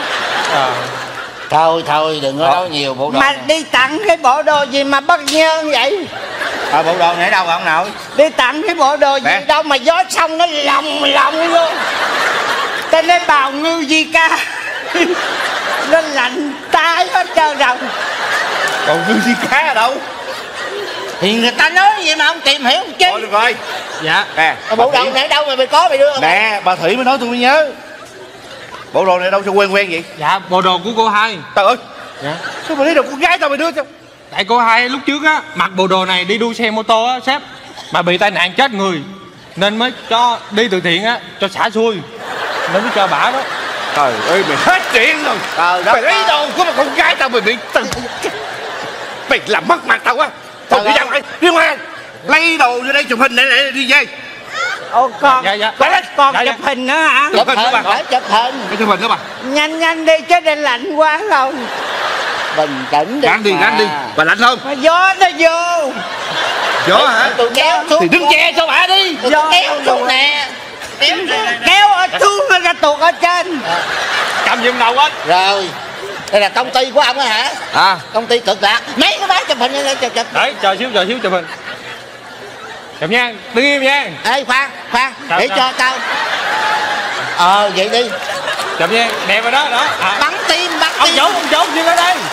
Thôi đừng có nói nhiều bộ đồ mà này. đi tặng cái bộ đồ gì mà bất nhơn vậy? Bộ đồ này đâu ông nội? Đi tặng cái bộ đồ gì Nè. đâu mà gió xong nó lòng luôn. Ta nói bào ngư gì ca. Nó lạnh tay hết trơn rồi. Còn ngư gì cá ở đâu? Thì người ta nói vậy mà ông tìm hiểu không chứ? Thôi được rồi. Dạ. Nè, Bộ đồ này đâu mà mày có mày đưa không? nè, bà Thủy mới nói tôi mới nhớ. Bộ đồ này đâu cho quen vậy? Dạ, bộ đồ của cô Hai. Trời ơi, Dạ. sao mà lấy đồ con gái tao mày đưa cho? Tại cô Hai lúc trước á mặc bộ đồ này đi đua xe mô tô á sếp, mà bị tai nạn chết người nên mới cho đi từ thiện á, cho xả xui nên mới cho bả đó. Trời ơi, mày hết chuyện rồi. Mày lấy đồ của mà con gái tao mày bị mày làm mất mặt tao quá. Thôi đi ra ngoài, đi ngoài. Lấy đồ vô đây chụp hình để đi về. Ồ con, Dạ. con Dạ. chụp hình nữa hả? Chụp hình đó hình, bà. phải chụp hình. Cái chụp hình đó bà. Nhanh đi chứ đây lạnh quá rồi. Bình tĩnh đi. Gắn đi, mà. gắn đi. Bà lạnh không? Mà gió nó vô. Gió hả? Tôi kéo xuống. Thì đứng che cho bà đi. Tôi kéo xuống nè. Kéo ở xuống nó ra tuột ở trên. Cầm giùm đầu anh. Rồi. Đây là công ty của ông á hả? À. Công ty Cực Lạc. Mấy cái bác chụp hình lên chụp. Đấy, chờ xíu chụp hình. Chụp nha, đứng im nha. Ê khoan, Sao, để sao? cho tao. Vậy đi. Chụp nha, đẹp rồi đó. À. Bắn tim. Ông chủ dừng ở đây.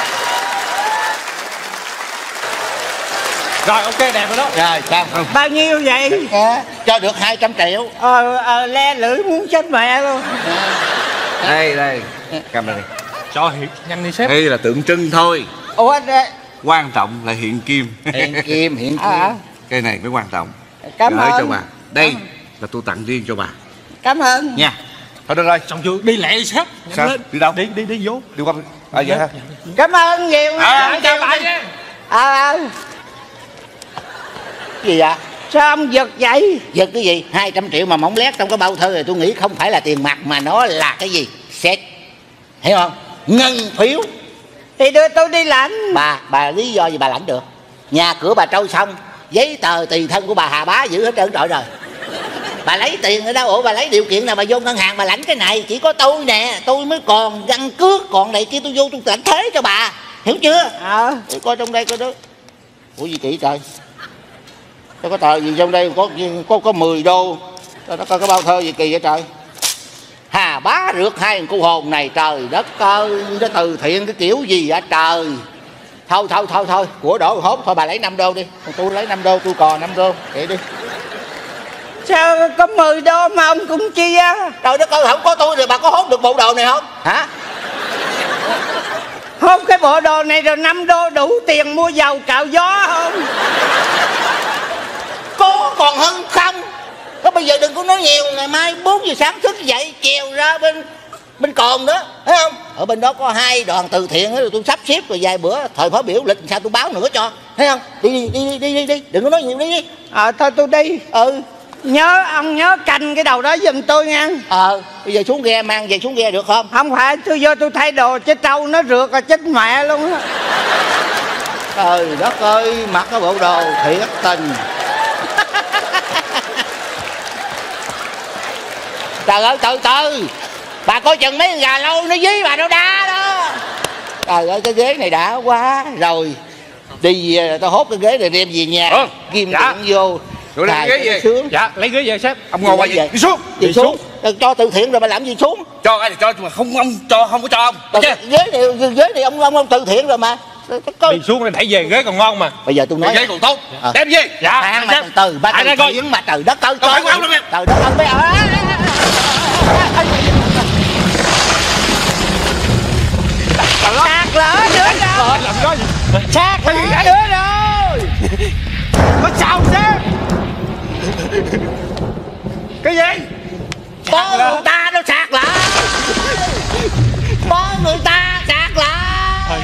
Rồi, ok, đẹp rồi đó. Rồi sao? Bao nhiêu vậy? Cho được 200 triệu. Le lưỡi muốn chết mẹ luôn. Đây. Cầm đây. Cho hiện nhanh đi sếp. Đây là tượng trưng thôi. Ủa Quan trọng là hiện kim. Hiện kim. Cái này mới quan trọng. cảm Gửi ơn. cho bà. Đây là tôi tặng riêng cho bà. Cảm ơn. Nha. Thôi được rồi. Xong chưa? Đi lẹ đi sếp. Nhanh Sao? lên. Đi đâu? Đi vô. Đi qua. À vậy hả? Cảm ơn nhiều. Chào lại nha. Gì vậy? Sao ông giật vậy? Giật cái gì? 200 triệu mà mỏng lét trong cái bao thơ này tôi nghĩ không phải là tiền mặt mà nó là cái gì? Xét. Hiểu không? Ngân phiếu. Thì đưa tôi đi lãnh. Bà lý do gì bà lãnh được? Nhà cửa bà trôi xong, giấy tờ tùy thân của bà Hà Bá giữ hết trơn trọi rồi. Bà lấy tiền ở đâu? Ủa bà lấy điều kiện nào bà vô ngân hàng bà lãnh cái này? Chỉ có tôi nè, tôi mới còn căn cước, còn này kia tôi vô tôi lãnh thế cho bà. Hiểu chưa? Để coi trong đây coi đó. Ủa gì kỳ trời? Tôi có tờ gì trong đây có 10 đô. Nó coi cái bao thơ gì kỳ vậy trời? Hà Bá rượt hai cô hồn này, trời đất ơi, nó từ thiện cái kiểu gì vậy trời? Thôi của đổ hốt thôi, bà lấy 5 đô đi. Tôi lấy 5 đô, tôi còn 5 đô vậy đi. Sao có 10 đô mà ông cũng chia? Trời đất ơi, không có tôi thì bà có hốt được bộ đồ này không hả? Hốt cái bộ đồ này rồi 5 đô đủ tiền mua dầu cạo gió không? Có còn hơn không? Có bây giờ đừng có nói nhiều, ngày mai 4 giờ sáng thức dậy chèo ra bên Cồn đó, thấy không? Ở bên đó có 2 đoàn từ thiện rồi tôi sắp xếp rồi vài bữa thời khóa biểu lịch sao tôi báo nữa cho, thấy không? Đi, đừng có nói nhiều đi. Thôi tôi đi. Ông nhớ canh cái đầu đó giùm tôi nha. Bây giờ xuống ghe, mang về xuống ghe được không? Không phải, tôi vô tôi thay đồ chứ trâu nó rượt rồi chết mẹ luôn á. Trời đất ơi, mặc cái bộ đồ thiệt tình. Trời ơi, từ từ, bà coi chừng mấy con gà lâu nó dí bà đâu đá đó. Trời ơi, cái ghế này đã quá rồi. Đi về tao hốt cái ghế này đem về nhà, ghim dạ. điện vô. Rồi lấy ghế về. Sướng. Dạ, lấy ghế về sếp. Ông ngồi qua vậy. Đi xuống. Đi xuống. Cho từ thiện rồi mà làm gì xuống? Cho ai thì cho, mà không ông cho, không có cho ông. Ghế này ông từ thiện rồi mà. Đi xuống đẩy về ghế còn ngon mà. Bây giờ tôi nói Ghế còn tốt. Đem về. Dạ. khoan mà từ ba từ thiện mà trời đất ơi. Không phải của ông đâu em. Trời đất ơi bây giờ. Sạc lỡ nữa rồi. Làm đó gì? Sạc lỡ nữa rồi. Có sao sếp? Cái gì? Bố người ta nó sạc lại. Bố người ta sạc lại.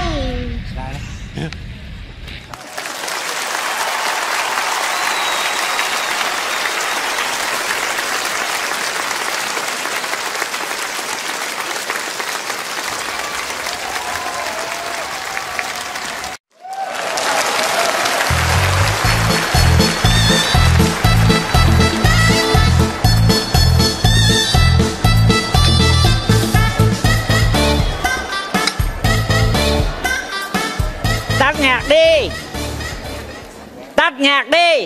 Tắt nhạc đi.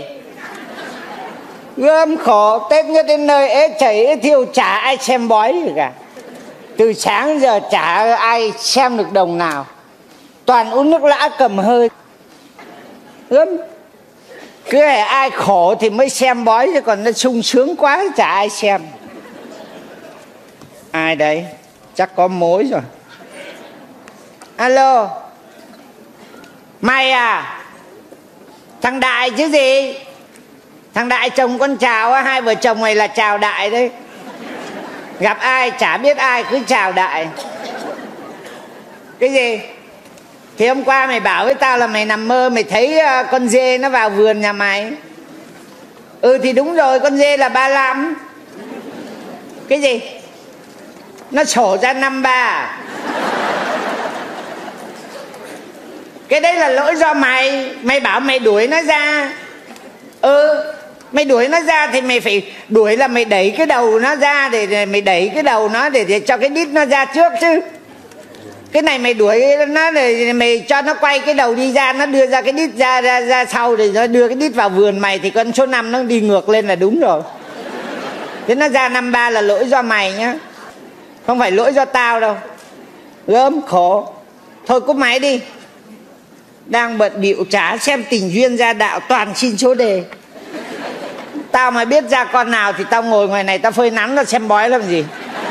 Gươm khổ Tết nhất đến nơi ế chảy ế thiêu chả ai xem bói gì cả. Từ sáng giờ chả ai xem được đồng nào. Toàn uống nước lã cầm hơi. Gươm cứ để ai khổ thì mới xem bói, chứ còn nó sung sướng quá chả ai xem. Ai đấy? Chắc có mối rồi. Alo. Mày à? Thằng Đại chứ gì? Thằng Đại chồng con chào á, hai vợ chồng mày là chào Đại đấy. Gặp ai chả biết ai cứ chào Đại. Cái gì? Thì hôm qua mày bảo với tao là mày nằm mơ mày thấy con dê nó vào vườn nhà mày. Ừ thì đúng rồi, con dê là 35. Cái gì? Nó sổ ra 53. Cái đấy là lỗi do mày. Mày bảo mày đuổi nó ra. Mày đuổi nó ra thì mày phải đuổi là mày đẩy cái đầu nó ra, để mày đẩy cái đầu nó để cho cái đít nó ra trước chứ. Cái này mày đuổi nó để mày cho nó quay cái đầu đi ra, nó đưa ra cái đít ra sau, để nó đưa cái đít vào vườn mày thì con số 5 nó đi ngược lên là đúng rồi. Thế nó ra 53 là lỗi do mày nhá, không phải lỗi do tao đâu. Gớm khổ. Thôi cúp máy đi, đang bận bịu trả xem tình duyên gia đạo toàn xin số đề. Tao mà biết ra con nào thì tao ngồi ngoài này tao phơi nắng tao xem bói làm gì.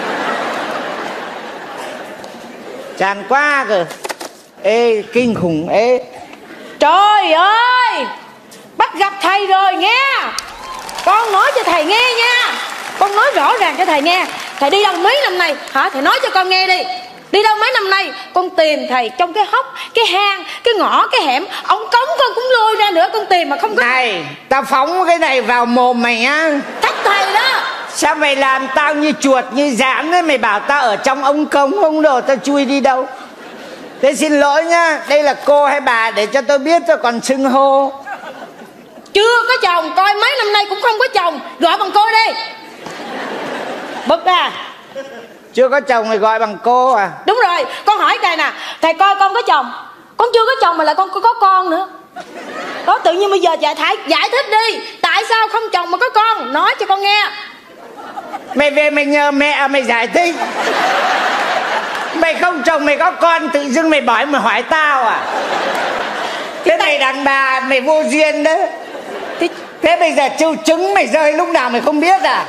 Chán quá cơ. Ê kinh khủng. Ê Trời ơi, bắt gặp thầy rồi nghe. Con nói cho thầy nghe nha. Con nói rõ ràng cho thầy nghe. Thầy đi đâu mấy năm nay hả? Thầy nói cho con nghe đi. Đi đâu mấy năm nay? Con tìm thầy trong cái hốc, cái hang, cái ngõ, cái hẻm, ống cống con cũng lôi ra nữa. Con tìm mà không có. Này, tao phóng cái này vào mồm mày á. Thách thầy đó. Sao mày làm tao như chuột như giãn đấy? Mày bảo tao ở trong ống cống không đồ, tao chui đi đâu. Thế xin lỗi nhá, đây là cô hay bà để cho tôi biết tôi còn xưng hô. Chưa có chồng, coi mấy năm nay cũng không có chồng. Gọi bằng cô đi. Bực à. Chưa có chồng thì gọi bằng cô à? Đúng rồi, con hỏi thầy nè. Thầy coi con có chồng. Con chưa có chồng mà lại con có con nữa. Đó, tự nhiên bây giờ giải thích đi. Tại sao không chồng mà có con? Nói cho con nghe. Mày về mày nhờ mẹ mày giải thích. Mày không chồng mày có con, tự dưng mày bảo mày hỏi tao à? Thế này đàn bà mày vô duyên đó. Thế bây giờ châu trứng mày rơi lúc nào mày không biết à?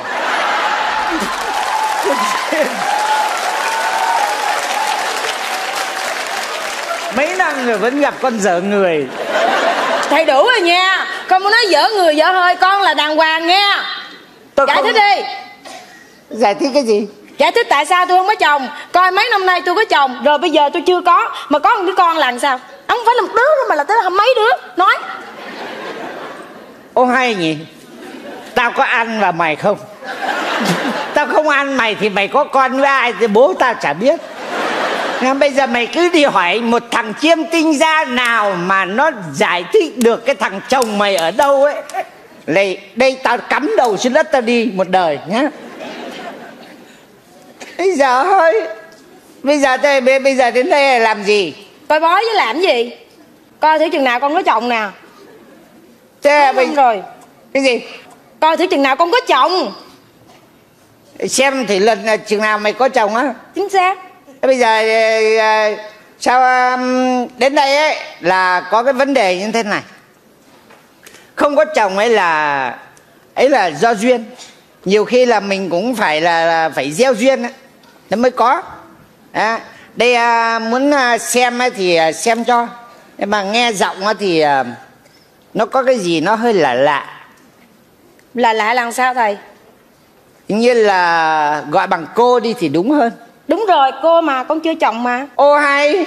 Mấy năm rồi vẫn gặp con dở người. Thầy đủ rồi nha. Con muốn nói dở người dở hơi, con là đàng hoàng nha. Giải thích đi. Giải thích cái gì? Giải thích tại sao tôi không có chồng. Coi mấy năm nay tôi có chồng, rồi bây giờ tôi chưa có. Mà có một đứa con là làm sao? Không phải là một đứa nữa mà là tới mấy đứa. Nói. Ô hay nhỉ. Tao có ăn và mày không. Tao không ăn mày thì mày có con với ai thì bố tao chả biết. Nên bây giờ mày cứ đi hỏi một thằng chiêm tinh gia nào mà nó giải thích được cái thằng chồng mày ở đâu ấy. Đây tao cắm đầu xuống đất tao đi một đời nhá. Bây giờ thôi. Bây giờ đến đây là làm gì? Coi bói với làm gì? Coi thử chừng nào con có chồng nè. Thế bây rồi. Cái gì? Coi thử chừng nào con có chồng. Xem thì lần chừng nào mày có chồng á. Chính xác. Thế bây giờ sao đến đây ấy là có cái vấn đề như thế này. Không có chồng ấy là do duyên. Nhiều khi là mình cũng phải là phải gieo duyên ấy, nó mới có. Đây muốn xem thì xem cho. Nhưng mà nghe giọng thì nó có cái gì nó hơi lạ lạ. Lạ làm sao thầy? Như là gọi bằng cô đi thì đúng hơn. Đúng rồi, cô mà, con chưa chồng mà. Ô hay.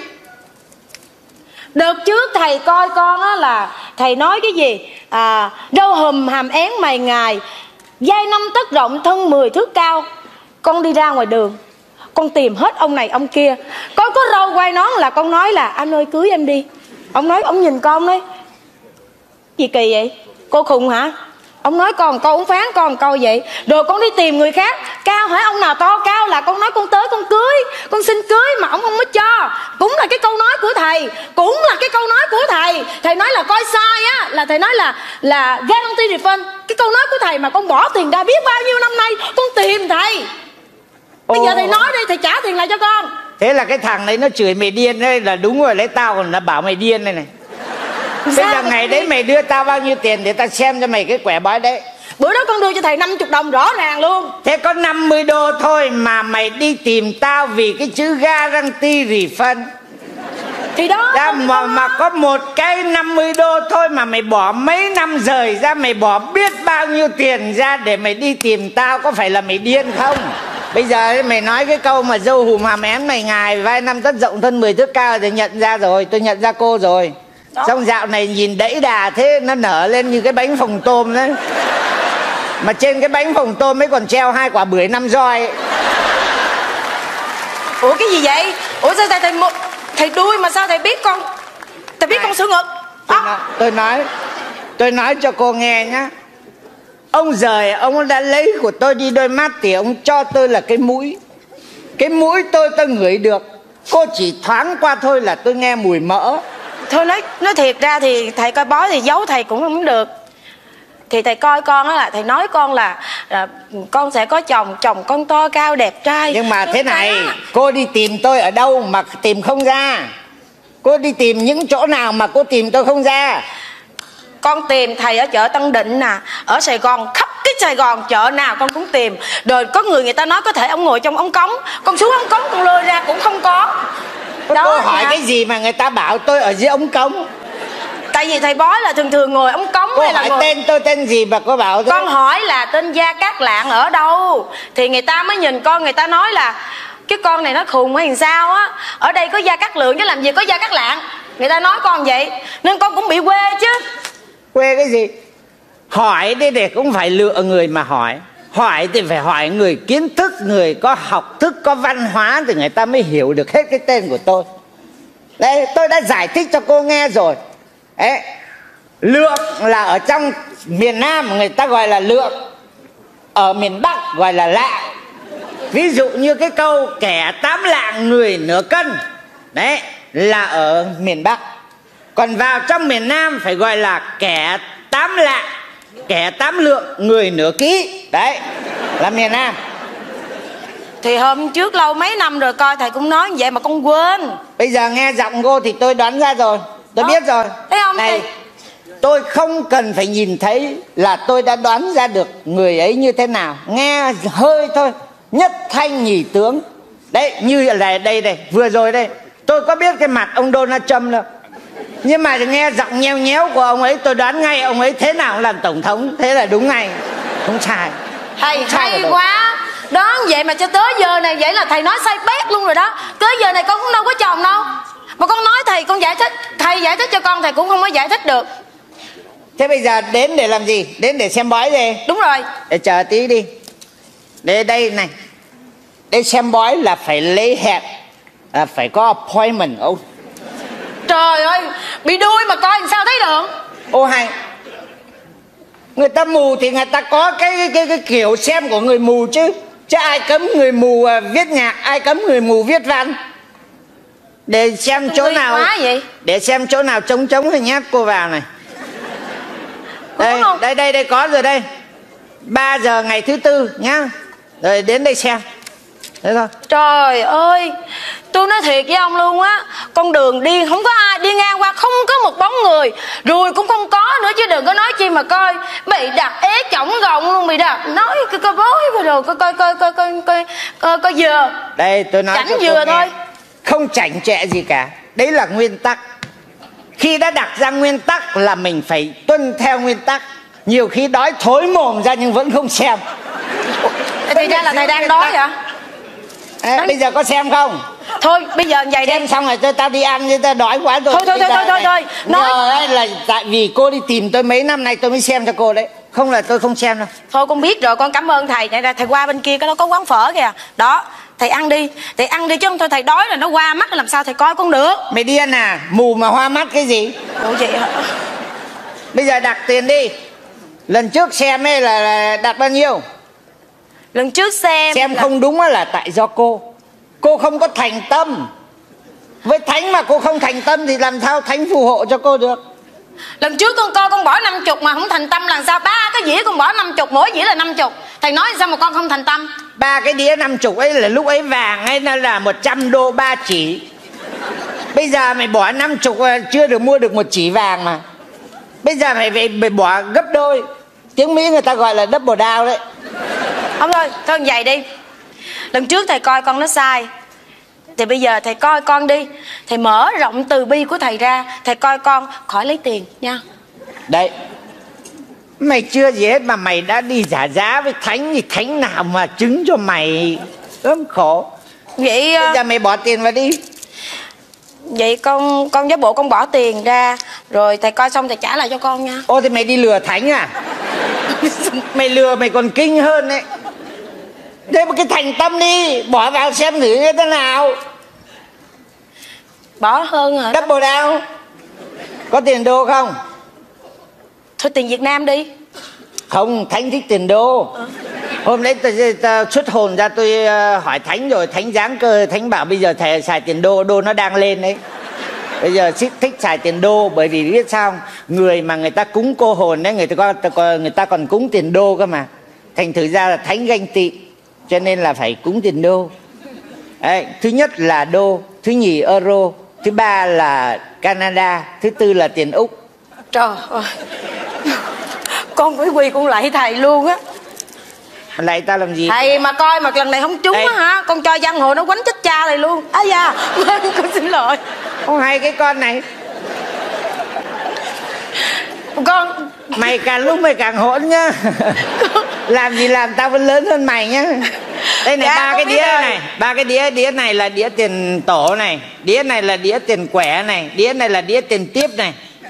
Đợt trước thầy coi con á là thầy nói cái gì? Râu hùm hàm én mày ngài, vai 5 tấc rộng thân 10 thước cao. Con đi ra ngoài đường, con tìm hết ông này ông kia. Có râu quay nón là con nói là anh ơi cưới em đi. Ông nói, ông nhìn con đấy. Gì kỳ vậy? Cô khùng hả? Ông nói con câu, ông phán con câu vậy. Rồi con đi tìm người khác. Cao hỏi ông nào to cao là con nói con tới con cưới, con xin cưới mà ông không có cho. Cũng là cái câu nói của thầy. Cũng là cái câu nói của thầy. Thầy nói là coi sai á, là thầy nói là guarantee refund. Cái câu nói của thầy mà con bỏ tiền ra biết bao nhiêu năm nay con tìm thầy. Bây giờ thầy nói đi, thầy trả tiền lại cho con. Thế là cái thằng đấy nó chửi mày điên đấy là đúng rồi. Lấy tao còn nó bảo mày điên đây này. Bây giờ ngày đấy mày đưa tao bao nhiêu tiền để tao xem cho mày cái quẻ bói đấy. Bữa đó con đưa cho thầy 50 đồng rõ ràng luôn. Thế có 50 đô thôi mà mày đi tìm tao vì cái chữ guarantee refund. Thì đó mà có một cái 50 đô thôi mà mày bỏ mấy năm rời ra, mày bỏ biết bao nhiêu tiền ra để mày đi tìm tao, có phải là mày điên không? Bây giờ mày nói cái câu mà dâu hùm hàm én mày ngài, vai 5 tấc rộng thân 10 thước cao thì nhận ra rồi, tôi nhận ra cô rồi. Xong dạo này nhìn đẫy đà thế, nó nở lên như cái bánh phồng tôm đấy. Mà trên cái bánh phồng tôm mới còn treo 2 quả bưởi 5 roi. Ủa cái gì vậy? Ủa sao thầy đuôi mà sao thầy biết con? Thầy biết con sữa ngực? Tôi nói cho cô nghe nhá. Ông giời, ông đã lấy của tôi đi đôi mắt thì ông cho tôi là cái mũi. Cái mũi tôi ngửi được. Cô chỉ thoáng qua thôi là tôi nghe mùi mỡ. Thôi nói thiệt ra thì thầy coi bói thì giấu thầy cũng không được. Thì thầy coi con á là thầy nói con là con sẽ có chồng con to cao đẹp trai. Nhưng mà thế này, cô đi tìm tôi ở đâu mà tìm không ra? Cô đi tìm những chỗ nào mà cô tìm tôi không ra? Con tìm thầy ở chợ Tân Định nè, ở Sài Gòn, khắp cái Sài Gòn chợ nào con cũng tìm. Rồi có người ta nói có thể ông ngồi trong ống cống, con xuống ống cống con lôi ra cũng không có. Đó, cô hỏi cái gì mà người ta bảo tôi ở dưới ống cống? Tại vì thầy bói là thường ngồi ống cống. Cô hay là hỏi ngồi... tên tôi tên gì mà cô bảo tôi? Con hỏi là tên Gia Cát Lạng ở đâu, thì người ta mới nhìn con, người ta nói là cái con này nó khùng hay sao á. Ở đây có Gia Cát Lượng chứ làm gì có Gia Cát Lạng. Người ta nói con vậy nên con cũng bị quê chứ. Quê cái gì? Hỏi đi để cũng phải lựa người mà hỏi. Hỏi thì phải hỏi người kiến thức, người có học thức, có văn hóa thì người ta mới hiểu được hết cái tên của tôi. Đây, tôi đã giải thích cho cô nghe rồi. Đấy, lượng là ở trong miền Nam người ta gọi là lượng, ở miền Bắc gọi là lạng. Ví dụ như cái câu kẻ 8 lạng người nửa cân, đấy là ở miền Bắc. Còn vào trong miền Nam phải gọi là kẻ 8 lạng, kẻ 8 lượng người nửa ký. Đấy là miền Nam. Thì hôm trước lâu mấy năm rồi coi thầy cũng nói như vậy mà con quên. Bây giờ nghe giọng cô thì tôi đoán ra rồi. Tôi biết rồi. Thấy không? Này, tôi không cần phải nhìn thấy là tôi đã đoán ra được người ấy như thế nào. Nghe hơi thôi, nhất thanh nhì tướng. Đấy, như là đây, vừa rồi đây, tôi có biết cái mặt ông Donald Trump đâu. Nhưng mà nghe giọng nheo nhéo của ông ấy, tôi đoán ngay ông ấy thế nào cũng làm tổng thống. Thế là đúng ngay, không sai. Thầy hay quá. Đó vậy mà cho tới giờ này vậy là thầy nói sai bét luôn rồi đó. Tới giờ này con cũng đâu có chồng đâu. Mà con nói thầy con giải thích, thầy giải thích cho con thầy cũng không có giải thích được. Thế bây giờ đến để làm gì? Đến để xem bói đi. Đúng rồi. Để chờ tí đi. Đây này. Để xem bói là phải lấy hẹn, phải có appointment. Trời ơi, bị đuôi mà coi làm sao thấy được. Ô hay, người ta mù thì người ta có cái kiểu xem của người mù chứ. Chứ ai cấm người mù viết nhạc, ai cấm người mù viết văn. Để xem chỗ nào vậy? Để xem chỗ nào trống thì nhét cô vào này. Đây có rồi đây. 3 giờ ngày thứ Tư nhá. Rồi đến đây xem. Thế thôi. Trời ơi, tôi nói thiệt với ông luôn á, con đường đi không có ai, đi ngang qua không có một bóng người, ruồi cũng không có nữa, chứ đừng có nói chi mà coi bị đặt ế chổng gọng luôn, bị đặt nói coi bối rồi coi dừa. Đây tôi nói chảnh dừa thôi, không chảnh chẹ gì cả. Đấy là nguyên tắc. Khi đã đặt ra nguyên tắc là mình phải tuân theo nguyên tắc. Nhiều khi đói thối mồm ra nhưng vẫn không xem. Thì ra là thầy đang đói hả? Bây giờ có xem không? Thôi bây giờ vậy xem đi. Xong rồi tao đi ăn chứ tao đói quá rồi. Thôi nói ấy là tại vì cô đi tìm tôi mấy năm nay tôi mới xem cho cô đấy. Không là tôi không xem đâu. Thôi con biết rồi, con cảm ơn thầy. Thầy qua bên kia cái đó có quán phở kìa. Đó, thầy ăn đi chứ không thôi thầy đói là nó qua mắt làm sao thầy coi con được. Mày điên à? Mù mà hoa mắt cái gì? Ủa vậy hả? Bây giờ đặt tiền đi. Lần trước xem ấy là đặt bao nhiêu? Lần trước xem là... không đúng là tại do cô không có thành tâm. Với thánh mà cô không thành tâm thì làm sao thánh phù hộ cho cô được? Lần trước con coi con bỏ 50 mà không thành tâm làm sao? 3 cái dĩa con bỏ 50, mỗi dĩa là 50. Thầy nói sao mà con không thành tâm? 3 cái đĩa 50 ấy là lúc ấy vàng ấy là 100 đô 3 chỉ. Bây giờ mày bỏ 50 chưa được mua được 1 chỉ vàng mà. Bây giờ mày bỏ gấp đôi. Tiếng Mỹ người ta gọi là double down đấy. Không thôi vậy đi. Lần trước thầy coi con nó sai, thì bây giờ thầy coi con đi. Thầy mở rộng từ bi của thầy ra, thầy coi con khỏi lấy tiền nha. Đấy, mày chưa gì hết mà mày đã đi giả giá với thánh. Thì thánh nào mà chứng cho mày ớm khổ. Vậy bây giờ mày bỏ tiền vào đi. Vậy con với bộ con bỏ tiền ra, rồi thầy coi xong thầy trả lại cho con nha. Ô thì mày đi lừa thánh à? Mày lừa mày còn kinh hơn đấy. Thế mà cái thành tâm đi, bỏ vào xem thử như thế nào. Bỏ hơn hả? Double down. Có tiền đô không? Thôi tiền Việt Nam đi. Không, Thánh thích tiền đô. Hôm đấy ta xuất hồn ra tôi hỏi Thánh rồi. Thánh giáng cơ, Thánh bảo bây giờ thầy xài tiền đô, đô nó đang lên đấy. Bây giờ thích xài tiền đô. Bởi vì biết sao không? Người mà người ta cúng cô hồn đấy, người ta còn cúng tiền đô cơ mà. Thành thử ra là Thánh ganh tị, cho nên là phải cúng tiền đô đấy. Thứ nhất là đô, thứ nhì euro, thứ ba là Canada, thứ tư là tiền Úc. Trời ơi, con phải quy con lạy thầy luôn á. Lạy ta làm gì? Thầy mà coi mà lần này không trúng á hả, con cho giang hồ nó quánh chết cha thầy luôn. À dạ, con xin lỗi. Không hay cái con này. Con mày càng lúc mày càng hỗn nhá. Làm gì làm tao vẫn lớn hơn mày nhá. Đây này, dạ, ba cái đĩa rồi. này, ba cái đĩa này là đĩa tiền tổ này, đĩa này là đĩa tiền quẻ này, đĩa này là đĩa tiền tiếp này.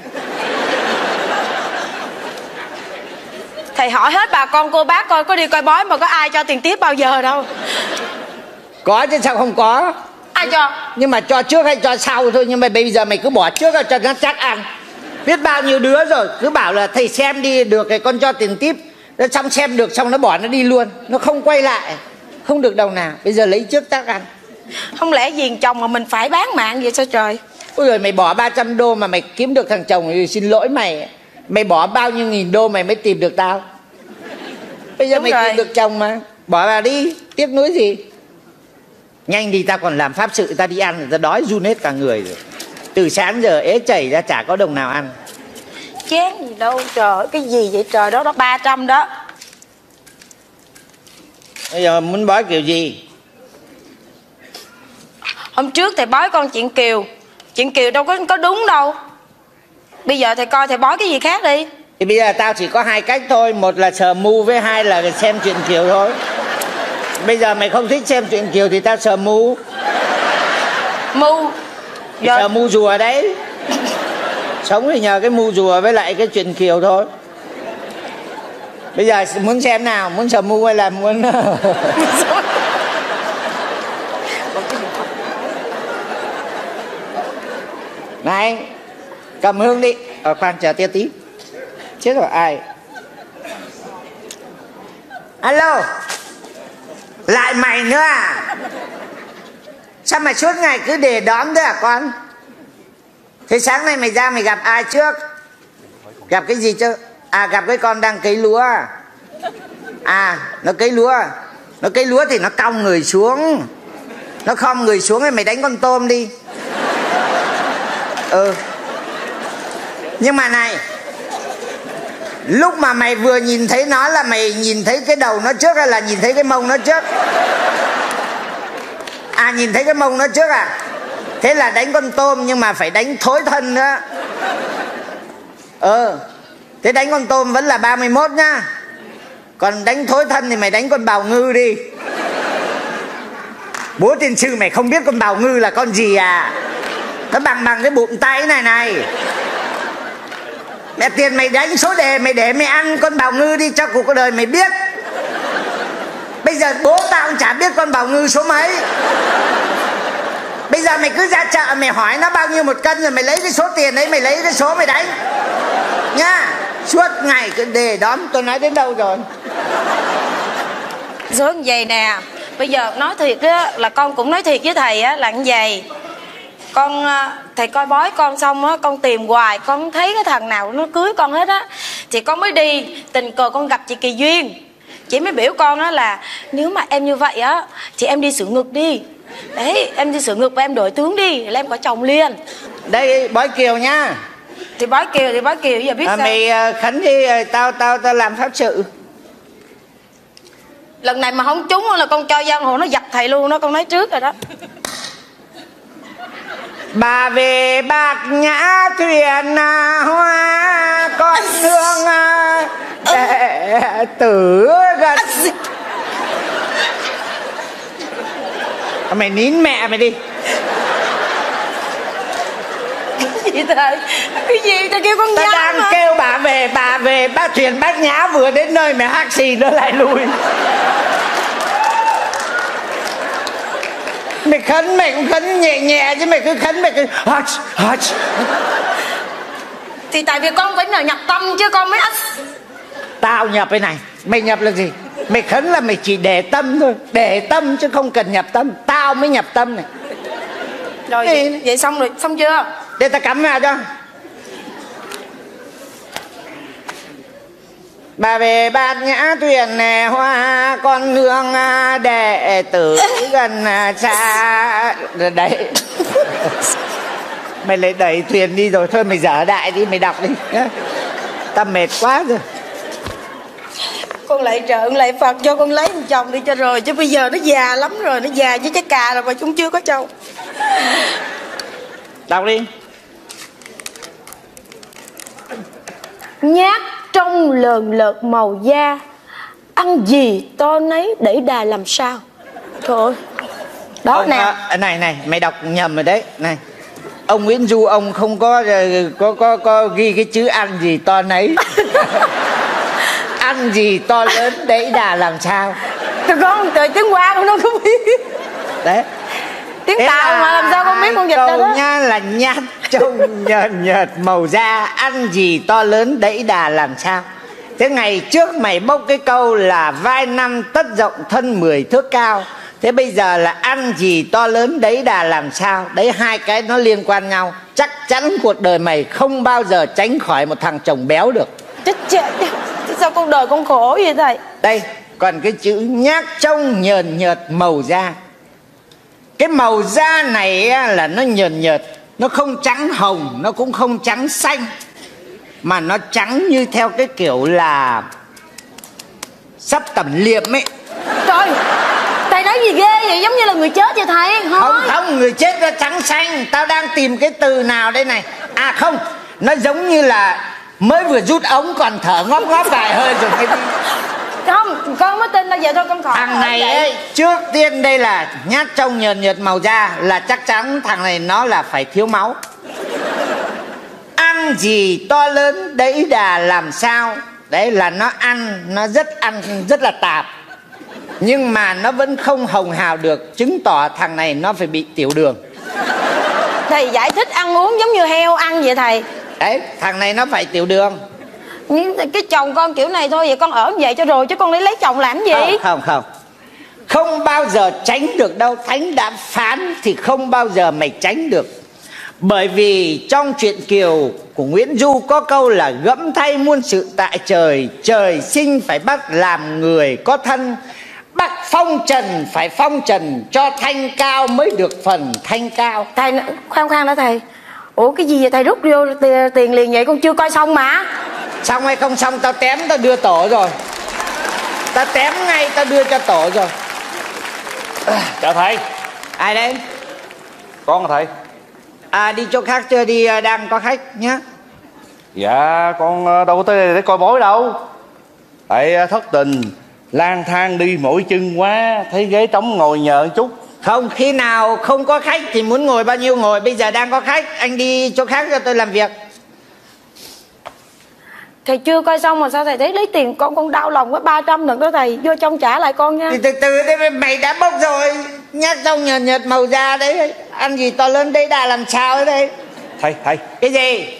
Thầy hỏi hết bà con cô bác coi có đi coi bói mà có ai cho tiền tiếp bao giờ đâu. Có chứ sao không có. Ai cho? Nhưng mà cho trước hay cho sau thôi. Nhưng mà bây giờ mày cứ bỏ trước ra cho nó chắc ăn. Biết bao nhiêu đứa rồi cứ bảo là thầy xem đi được thì con cho tiền tiếp. Nó xong xem được xong nó bỏ nó đi luôn. Nó không quay lại. Không được đồng nào. Bây giờ lấy trước chắc ăn. Không lẽ giềng chồng mà mình phải bán mạng vậy sao trời? Ôi giời, mày bỏ 300 đô mà mày kiếm được thằng chồng thì xin lỗi mày. Mày bỏ bao nhiêu nghìn đô mày mới tìm được tao. Bây giờ đúng mày rồi. tìm được chồng mà. Bỏ vào đi. Tiếc nuối gì. Nhanh đi, ta còn làm pháp sự, ta đi ăn, ta đói run hết cả người rồi. Từ sáng giờ ế chảy ra chả có đồng nào ăn. Chán gì đâu trời, cái gì vậy trời, đó 300 đó. Bây giờ muốn bói kiểu gì? Hôm trước thầy bói con chuyện Kiều. Chuyện Kiều đâu có đúng đâu. Bây giờ thầy coi thầy bói cái gì khác đi. Thì bây giờ tao chỉ có hai cách thôi. Một là sờ mu với hai là xem chuyện Kiều thôi. Bây giờ mày không thích xem chuyện Kiều thì tao sờ mu. Mu giờ... Sờ mu rùa đấy. Sống thì nhờ cái mu rùa với lại cái chuyện Kiều thôi. Bây giờ muốn xem nào? Muốn sờ mu hay là muốn... Này, cầm hương đi. Khoan chờ tia tí. Chết rồi, ai? Alo. Lại mày nữa à? Sao mà suốt ngày cứ để đóm thế hả con? Thế sáng nay mày ra mày gặp ai trước? Gặp cái gì chứ? À, gặp cái con đang cấy lúa. À, nó cấy lúa. Nó cấy lúa thì nó cong người xuống. Nó khom người xuống thì mày đánh con tôm đi. Ừ. Nhưng mà này, lúc mà mày vừa nhìn thấy nó là mày nhìn thấy cái đầu nó trước hay là nhìn thấy cái mông nó trước? À, nhìn thấy cái mông nó trước à? Thế là đánh con tôm nhưng mà phải đánh thối thân nữa. Thế đánh con tôm vẫn là 31 nhá. Còn đánh thối thân thì mày đánh con bào ngư đi. Bố tiên sư mày không biết con bào ngư là con gì à? Nó bằng cái bụng tay này này. Mẹ tiền mày đánh số đề mày để mày ăn con bào ngư đi cho cuộc đời mày biết. Bây giờ bố tao cũng chả biết con bào ngư số mấy. Bây giờ mày cứ ra chợ mày hỏi nó bao nhiêu một cân rồi mày lấy cái số tiền đấy, mày lấy cái số mày đánh nhá. Suốt ngày cứ đề đóm. Tôi nói đến đâu rồi? Số như vậy nè. Bây giờ nói thiệt á, là con cũng nói thiệt với thầy á, là như vậy. Con, thầy coi bói con xong á, con tìm hoài, con không thấy cái thằng nào nó cưới con hết á. Thì con mới đi, tình cờ con gặp chị Kỳ Duyên. Chị mới biểu con á là nếu mà em như vậy á thì em đi Sượng Ngực đi. Đấy, em đi Sượng Ngực và em đổi tướng đi, là em có chồng liền. Đây, bói Kiều nhá. Thì bói Kiều giờ biết sao. Mày khấn đi, tao làm pháp sự. Lần này mà không trúng là con cho giang hồ nó giật thầy luôn đó, con nói trước rồi đó. Bà về Bạc Nhã thuyền hoa, con nương đệ tử gần. Mày nín mẹ mày đi. gì thầy? Cái gì thầy kêu con Ta nhá đang mà. kêu bà về, bác thuyền bác nhá vừa đến nơi mày hắt xì nó lại lui. Mày khấn mày cũng khấn nhẹ nhẹ chứ mày cứ khấn mày cứ hắt. Thì tại vì con phải nhờ nhập tâm chứ con mới ách. Tao nhập cái này, mày nhập là gì? Mày khấn là mày chỉ để tâm thôi, để tâm chứ không cần nhập tâm. Tao mới nhập tâm này. Rồi vậy xong rồi, xong chưa? Để ta cắm vào cho. Bà về bát nhã thuyền hoa, con nương đệ tử gần xa. Đấy. Mày lại đẩy thuyền đi rồi, thôi mày dở đại đi, mày đọc đi. Ta mệt quá rồi. Con lại trợ lại Phật cho con lấy một chồng đi cho rồi. Chứ bây giờ nó già lắm rồi, nó già với trái cà rồi mà chúng chưa có chồng. Đọc đi. Nhát trong lờn lợt màu da, ăn gì to nấy để đà làm sao. Trời ơi. Đó Ông, nè. Này mày đọc nhầm rồi đấy. Này, ông Nguyễn Du ông không có ghi cái chữ ăn gì to nấy. Ăn gì to lớn đấy đà làm sao. Tụi con từ tiếng Hoa con đâu có biết. Đấy. Tiếng Thế Tàu mà làm sao con biết con dịch ra câu đó. nha là nhát trông nhợt màu da, ăn gì to lớn đẫy đà làm sao. Thế ngày trước mày bốc cái câu là vai năm tất rộng thân 10 thước cao. Thế bây giờ là ăn gì to lớn đẫy đà làm sao. Đấy, hai cái nó liên quan nhau. Chắc chắn cuộc đời mày không bao giờ tránh khỏi một thằng chồng béo được. Chết. Sao con đời con khổ vậy thầy? Đây, còn cái chữ nhát trông nhợt màu da. Cái màu da này là nó nhợt, nó không trắng hồng, nó cũng không trắng xanh, mà nó trắng như theo cái kiểu là sắp tẩm liệm ấy. Trời, thầy nói gì ghê vậy, giống như là người chết vậy thầy. Không, người chết nó trắng xanh. Tao đang tìm cái từ nào đây này. À không, nó giống như là mới vừa rút ống còn thở ngóp vài hơi rồi cái gì. Không, con mới tin là vậy thôi con khỏi. Thằng này ấy, trước tiên đây là nhát trông nhợt màu da, là chắc chắn thằng này nó là phải thiếu máu. Ăn gì to lớn đẫy đà làm sao. Đấy là nó ăn rất là tạp, nhưng mà nó vẫn không hồng hào được, chứng tỏ thằng này nó phải bị tiểu đường. Thầy giải thích ăn uống giống như heo ăn vậy thầy. Đấy, thằng này nó phải tiểu đường. Nhưng cái chồng con kiểu này thôi, vậy con ở như vậy cho rồi chứ con lấy chồng làm gì? Không bao giờ tránh được đâu. Thánh đã phán thì không bao giờ mày tránh được. Bởi vì trong truyện Kiều của Nguyễn Du có câu là gẫm thay muôn sự tại trời, trời sinh phải bắt làm người có thân, bắt phong trần phải phong trần, cho thanh cao mới được phần thanh cao. Thầy khoan đó thầy. Ủa cái gì vậy thầy, rút vô tiền liền vậy, con chưa coi xong mà. Xong hay không xong tao tém tao đưa tổ rồi. Tao tém ngay tao đưa cho tổ rồi. Chào thầy. Ai đấy? Con hả thầy? À, đi chỗ khác chưa, đi đang có khách nhá. Dạ con đâu có tới đây để coi bói đâu. Tại thất tình lang thang đi mỏi chân quá, thấy ghế trống ngồi nhờ một chút. Không, khi nào không có khách thì muốn ngồi bao nhiêu ngồi. Bây giờ đang có khách, anh đi chỗ khác cho tôi làm việc. Thầy chưa coi xong mà sao thầy thấy lấy tiền con đau lòng quá. 300 lần đó thầy, vô trong trả lại con nha. Thì từ từ đấy, mày đã bốc rồi. Nhát trông nhợt màu da đấy. Ăn gì to lớn đấy đà làm sao đấy. Thầy Cái gì?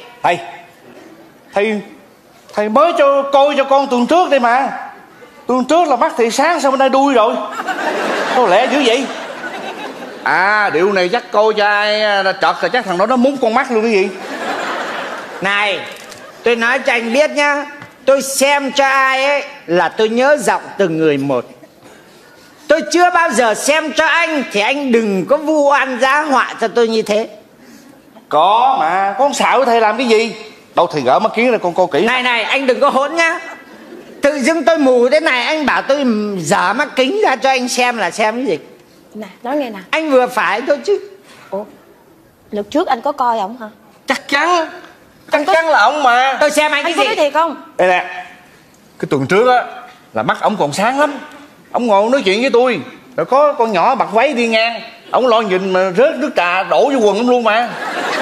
Thầy mới coi cho con tuần trước đây mà. Tuần trước là mắt thị sáng, sao bên đây đuôi rồi? Sao lẹ dữ vậy? À, điều này chắc coi cho ai trật rồi chắc thằng đó nó muốn con mắt luôn cái gì. Này, tôi nói cho anh biết nhá. Tôi xem cho ai ấy là tôi nhớ giọng từng người một. Tôi chưa bao giờ xem cho anh, thì anh đừng có vu oan giá họa cho tôi như thế. Có mà, con xạo thầy làm cái gì? Đâu thầy gỡ mắt kiến ra con coi kỹ. Này, anh đừng có hỗn nhá. Tự dưng tôi mù thế này, anh bảo tôi dở mắt kính ra cho anh xem là xem cái gì? Nè, nói nghe nè. Anh vừa phải thôi chứ. Ủa, lần trước anh có coi ổng hả? Chắc chắn là ông mà. Tôi xem anh Anh cái có gì? nói thiệt không? Đây nè, cái tuần trước á là mắt ổng còn sáng lắm. Ổng ngồi nói chuyện với tôi, rồi có con nhỏ bặt váy đi ngang, ổng lo nhìn mà rớt nước trà đổ vô quần ổng luôn mà.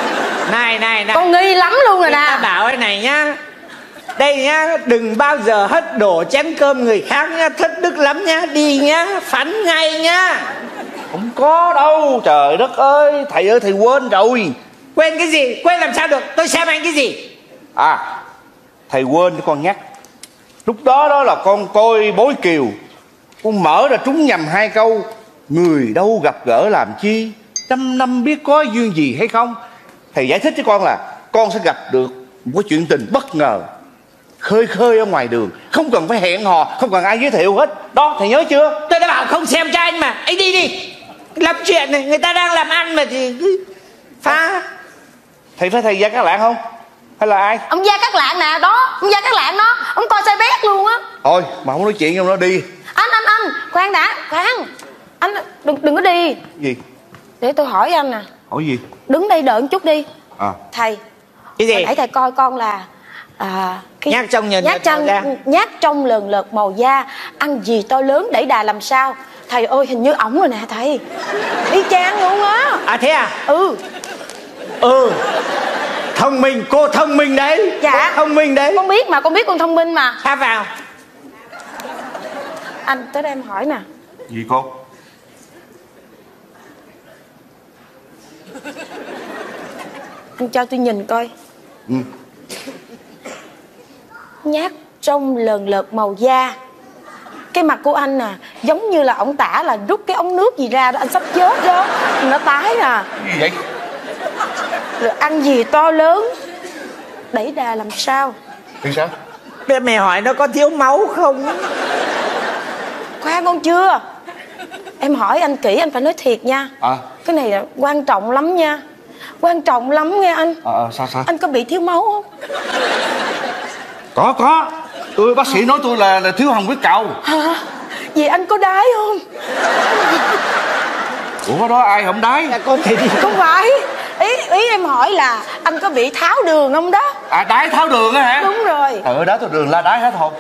Này Con nghi lắm luôn rồi người ta nè. bảo cái này nhá, đây nhá, đừng bao giờ hất đổ chén cơm người khác nhá, thất đức lắm nhá, đi nhá, phắn ngay nhá. Không có đâu, trời đất ơi thầy quên rồi. Quên cái gì? Quên làm sao được? Tôi xem anh cái gì? À, thầy quên cho con nhắc. Lúc đó là con coi Bối Kiều, con mở ra trúng nhầm 2 câu: người đâu gặp gỡ làm chi, trăm năm biết có duyên gì hay không. Thầy giải thích cho con là con sẽ gặp được một cái chuyện tình bất ngờ, khơi ở ngoài đường, không cần phải hẹn hò, không cần ai giới thiệu hết. Đó, thầy nhớ chưa? Tôi đã bảo không xem cho anh mà. Anh đi. Làm chuyện này, người ta đang làm ăn mà thì cứ phá. Thầy phải thầy Gia Cát Lãng không? Hay là ai? Ông Gia Cát Lãng nè, đó, ông Gia Cát Lãng đó, ông coi xe bét luôn á. Thôi mà không nói chuyện trong đó đi. Anh, khoan đã, khoan. Anh đừng có đi. Gì? Để tôi hỏi anh nè. Hỏi gì? Đứng đây đợi một chút đi. Thầy, Cái gì? hồi nãy thầy coi con là nhát trong nhát trong lần lượt màu da, ăn gì to lớn đẩy đà làm sao. Thầy ơi, hình như ổng rồi nè thầy. Y chang luôn á. À thế à? Ừ. Thông minh, cô thông minh đấy. Dạ. Cô thông minh đấy. Con biết mà, con biết con thông minh mà. Tha vào. Anh tới đây em hỏi nè. Gì cô? Anh cho tôi nhìn coi. Nhát trong lần lượt màu da. Cái mặt của anh nè, giống như là ổng tả là rút cái ống nước gì ra đó, anh sắp chết đó, nó tái nè. Gì vậy? Rồi ăn gì to lớn đẩy đà làm sao. Thì sao? Mày hỏi nó có thiếu máu không? Khoan con chưa. Em hỏi anh kỹ, anh phải nói thiệt nha. Cái này là quan trọng lắm nha. Quan trọng lắm nghe anh. Sao? Anh có bị thiếu máu không? Có. Bác sĩ nói tôi là thiếu hồng huyết cầu. Hả? Vậy anh có đái không? Ủa đó ai không đái? Con thì đi. Không phải. Ý em hỏi là anh có bị tháo đường không đó? Đái tháo đường á hả? Đúng rồi. Đó tôi đường la đái hết hồn.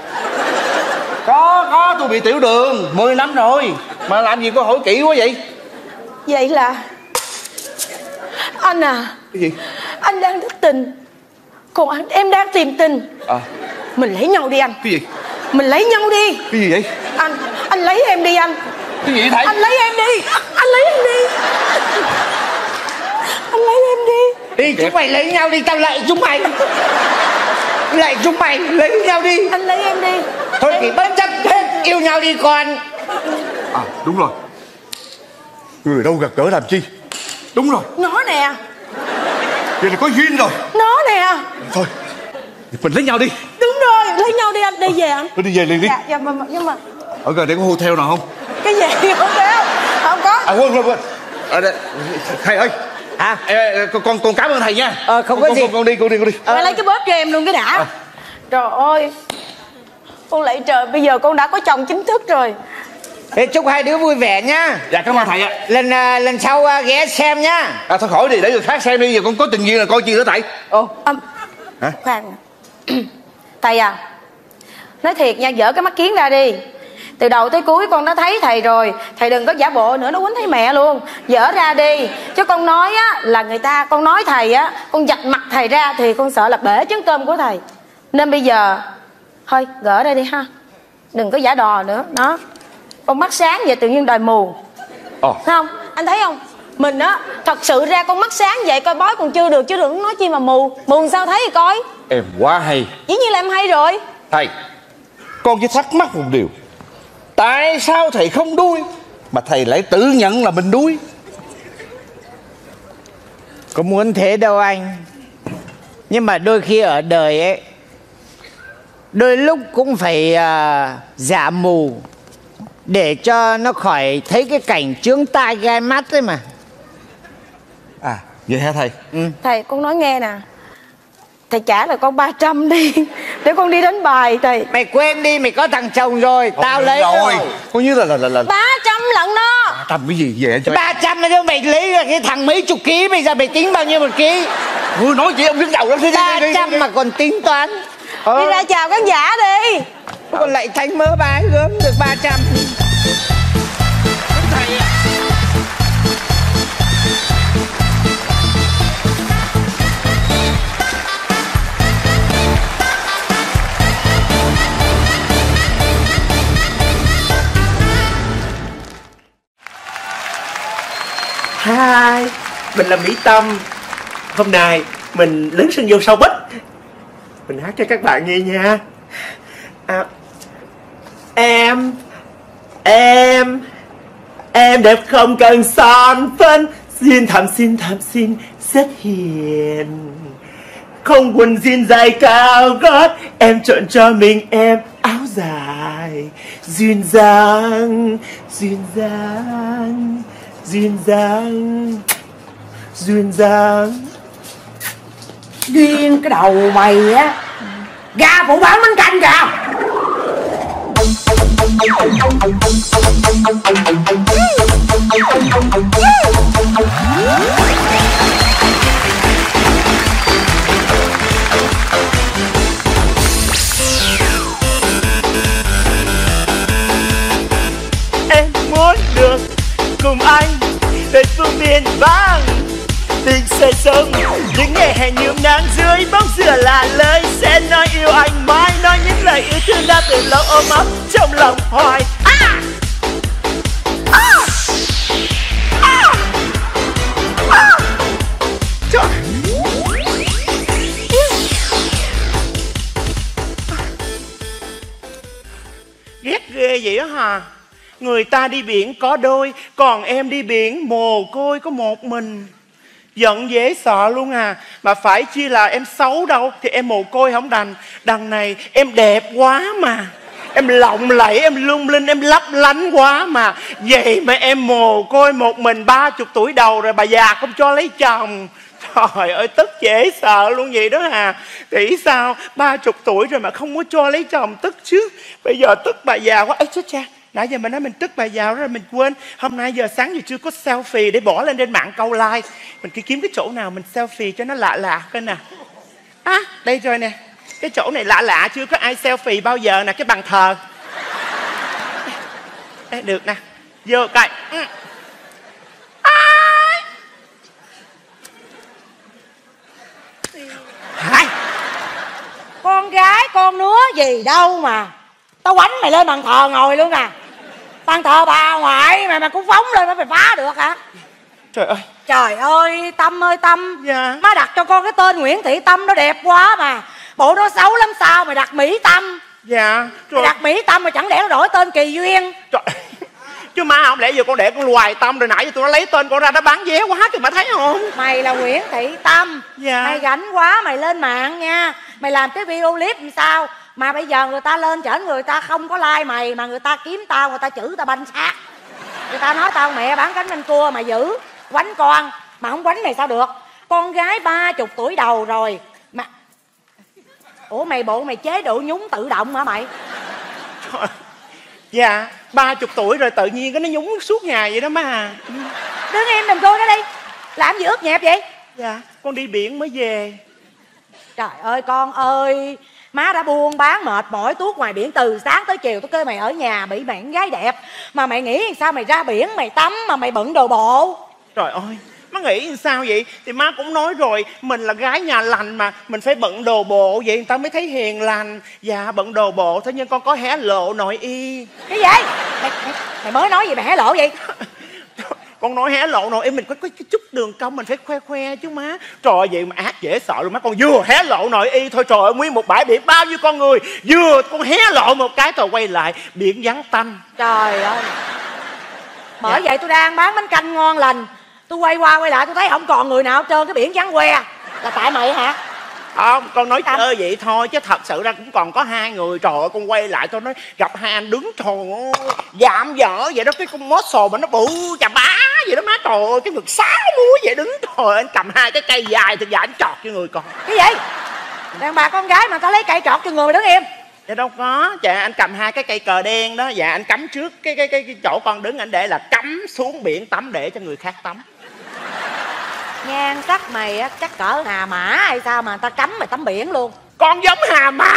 Có tôi bị tiểu đường 10 năm rồi. Mà làm gì có hỏi kỹ quá vậy? Vậy là anh à. Cái gì? Anh đang thất tình, còn em đang tìm tình. Mình lấy nhau đi anh. Cái gì? Mình lấy nhau đi. Cái gì vậy? Anh lấy em đi anh. Cái gì thầy? Anh lấy em đi. Anh lấy em đi. Anh lấy em đi. Đi chúng mày lấy nhau đi, tao lạy chúng mày. Lạy chúng mày, lấy nhau đi. Anh lấy em đi. Thôi thì bất chấp hết, yêu nhau đi con. Đúng rồi. Người đâu gặp gỡ làm chi. Đúng rồi. Nó nè. Vậy là có duyên rồi. Nó nè. Thôi mình lấy nhau đi. Đúng rồi, lấy nhau đi anh. Đi về anh. Tôi đi về liền đi. Dạ mà nhưng mà Ở gần đây có hotel nào không? cái gì không có. Không có. Quên. Ở đây thầy ơi. Con cảm ơn thầy nha. Không có gì. Con đi. Mày lấy cái bóp cho em luôn cái đã. Trời ơi. Con lạy trời, bây giờ con đã có chồng chính thức rồi. Thế chúc hai đứa vui vẻ nhá. Dạ cảm ơn thầy ạ. Lần sau ghé xem nhá. Thôi khỏi đi, để người khác xem đi. Giờ con có tình duyên là coi chi nữa thầy. Khoan. Thầy à, nói thiệt nha, dỡ cái mắt kiến ra đi. Từ đầu tới cuối con đã thấy thầy rồi. Thầy đừng có giả bộ nữa, nó quýnh thấy mẹ luôn. Dỡ ra đi. Chứ con nói á là người ta, con nói thầy á, con giặt mặt thầy ra thì con sợ là bể chén cơm của thầy. Nên bây giờ thôi gỡ ra đi ha. Đừng có giả đò nữa. Đó, con mắt sáng vậy tự nhiên đòi mù. Thấy không? Anh thấy không? Mình á, thật sự ra con mắt sáng vậy coi bói còn chưa được, chứ đừng nói chi mà mù. Mù sao thấy thì coi. Em quá hay. Dĩ nhiên là em hay rồi. Thầy, con chỉ thắc mắc một điều. Tại sao thầy không đuôi mà thầy lại tự nhận là mình đuôi? Có muốn thế đâu anh. Nhưng mà đôi khi ở đời ấy, đôi lúc cũng phải giả mù để cho nó khỏi thấy cái cảnh chướng tai gai mắt ấy mà. Vậy hả thầy? Thầy con nói nghe nè. Thầy trả lại con 300 đi. Để con đi đánh bài thầy. Mày quên đi, mày có thằng chồng rồi. Tao lấy rồi. Có như là 300 lận đó. 300 cái gì về cho 300 mà mày lấy là cái thằng mấy chục ký. Bây giờ mày tính bao nhiêu một ký? nói chị ông đứng đầu lắm. 300 mà còn tính toán. Đi ra chào khán giả đi. Còn lại thanh mớ bái gớm được 300. Thầy à. Hi, mình là Mỹ Tâm. Hôm nay mình lớn sân vô sau bích. Mình hát cho các bạn nghe nha. Em đẹp không cần son phấn, xin thầm xin rất hiền. Không quần jean dài cao gót, em chọn cho mình em áo dài. Duyên dáng, duyên dáng, duyên dáng, duyên dáng. Duyên cái đầu mày á, ra phụ bán bánh canh kìa. Em muốn được cùng anh về phương miền vang, tình say sớm những ngày hè nhuộm nắng dưới bóng dừa là lời sẽ nói yêu anh mãi, nói những lời yêu thương đã từ lâu ôm ấp trong lòng hoài. Trời. Ghét ghê vậy á hả? Người ta đi biển có đôi, còn em đi biển mồ côi có một mình. Giận dễ sợ luôn à. Mà phải chi là em xấu đâu thì em mồ côi không đành. Đằng này em đẹp quá mà, em lộng lẫy, em lung linh, em lấp lánh quá mà. Vậy mà em mồ côi một mình 30 tuổi đầu rồi bà già không cho lấy chồng. Trời ơi tức dễ sợ luôn vậy đó à. Nghĩ sao 30 tuổi rồi mà không có cho lấy chồng, tức chứ. Bây giờ tức bà già quá. Ê chết cha, nãy giờ mình nói mình tức bà già rồi mình quên. Hôm nay giờ sáng giờ chưa có selfie để bỏ lên trên mạng câu like. Mình cứ kiếm cái chỗ nào mình selfie cho nó lạ lạ coi nè. À đây rồi nè. Cái chỗ này lạ lạ chưa có ai selfie bao giờ nè. Cái bàn thờ. Ê, được nè. Vô coi. Hai. Con gái con nữa gì đâu mà tao quánh mày lên bàn thờ ngồi luôn à. Bàn thờ bà ngoại mà cũng phóng lên mới mày phá được hả? Trời ơi. Trời ơi Tâm ơi Tâm. Dạ. Má đặt cho con cái tên Nguyễn Thị Tâm nó đẹp quá mà. Bộ nó xấu lắm sao mày đặt Mỹ Tâm? Dạ. Mày đặt Mỹ Tâm mà chẳng lẽ nó đổi tên Kỳ Duyên? Trời. Chứ má không lẽ giờ con để con Loài Tâm rồi nãy giờ tụi nó lấy tên con ra nó bán vé quá kìa, mà thấy không? Mày là Nguyễn Thị Tâm. Dạ. Mày rảnh quá mày lên mạng nha. Mày làm cái video clip làm sao mà bây giờ người ta lên chở người ta không có like mày, mà người ta kiếm tao, người ta chửi tao banh xác. Người ta nói tao mẹ bán cánh banh cua mà giữ quánh con, mà không quánh mày sao được. Con gái 30 tuổi đầu rồi mà. Ủa mày bộ mày chế độ nhúng tự động hả mày? Trời. Dạ 30 tuổi rồi tự nhiên cái nó nhúng suốt ngày vậy đó má. Đứng im đừng coi cái đi. Làm gì ướt nhẹp vậy? Dạ con đi biển mới về. Trời ơi con ơi, má đã buôn bán mệt mỏi tuốt ngoài biển từ sáng tới chiều. Tôi kêu mày ở nhà bị bạn gái đẹp mà mày nghĩ sao mày ra biển mày tắm mà mày bận đồ bộ. Trời ơi má nghĩ sao vậy? Thì má cũng nói rồi, mình là gái nhà lành mà, mình phải bận đồ bộ vậy người ta mới thấy hiền lành. Dạ bận đồ bộ thế nhưng con có hé lộ nội y. Cái gì? Mày mới nói gì mày hé lộ vậy? Con nói hé lộ nội y mình có cái chút đường cong mình phải khoe chứ má. Trời ơi vậy mà ác dễ sợ luôn má. Con vừa hé lộ nội y thôi trời ơi nguyên một bãi biển bao nhiêu con người, vừa con hé lộ một cái rồi quay lại biển vắng tanh. Trời ơi. Bởi vậy tôi đang bán bánh canh ngon lành, tôi quay qua quay lại tôi thấy không còn người nào hết trơn, cái biển vắng que. Là tại mày hả? Không, con nói chơi vậy thôi chứ thật sự ra cũng còn có 2 người. Trời ơi con quay lại tôi nói gặp 2 anh đứng trời ơi dạm dở vậy đó, cái con muscle mà nó bự chà bá vậy đó má. Trời ơi cái ngực 6 múi vậy đứng. Trời ơi anh cầm 2 cái cây dài thì dạ anh chọt cho người con. Cái gì? Đàn bà con gái mà ta lấy cây chọt cho người mà đứng im. Dạ đâu có, dạ anh cầm 2 cái cây cờ đen đó. Dạ anh cắm trước cái chỗ con đứng, anh để là cắm xuống biển tắm để cho người khác tắm. Nhan sắc mày á chắc cỡ Hà Mã hay sao mà người ta cấm mày tắm biển luôn. Con giống Hà Mã.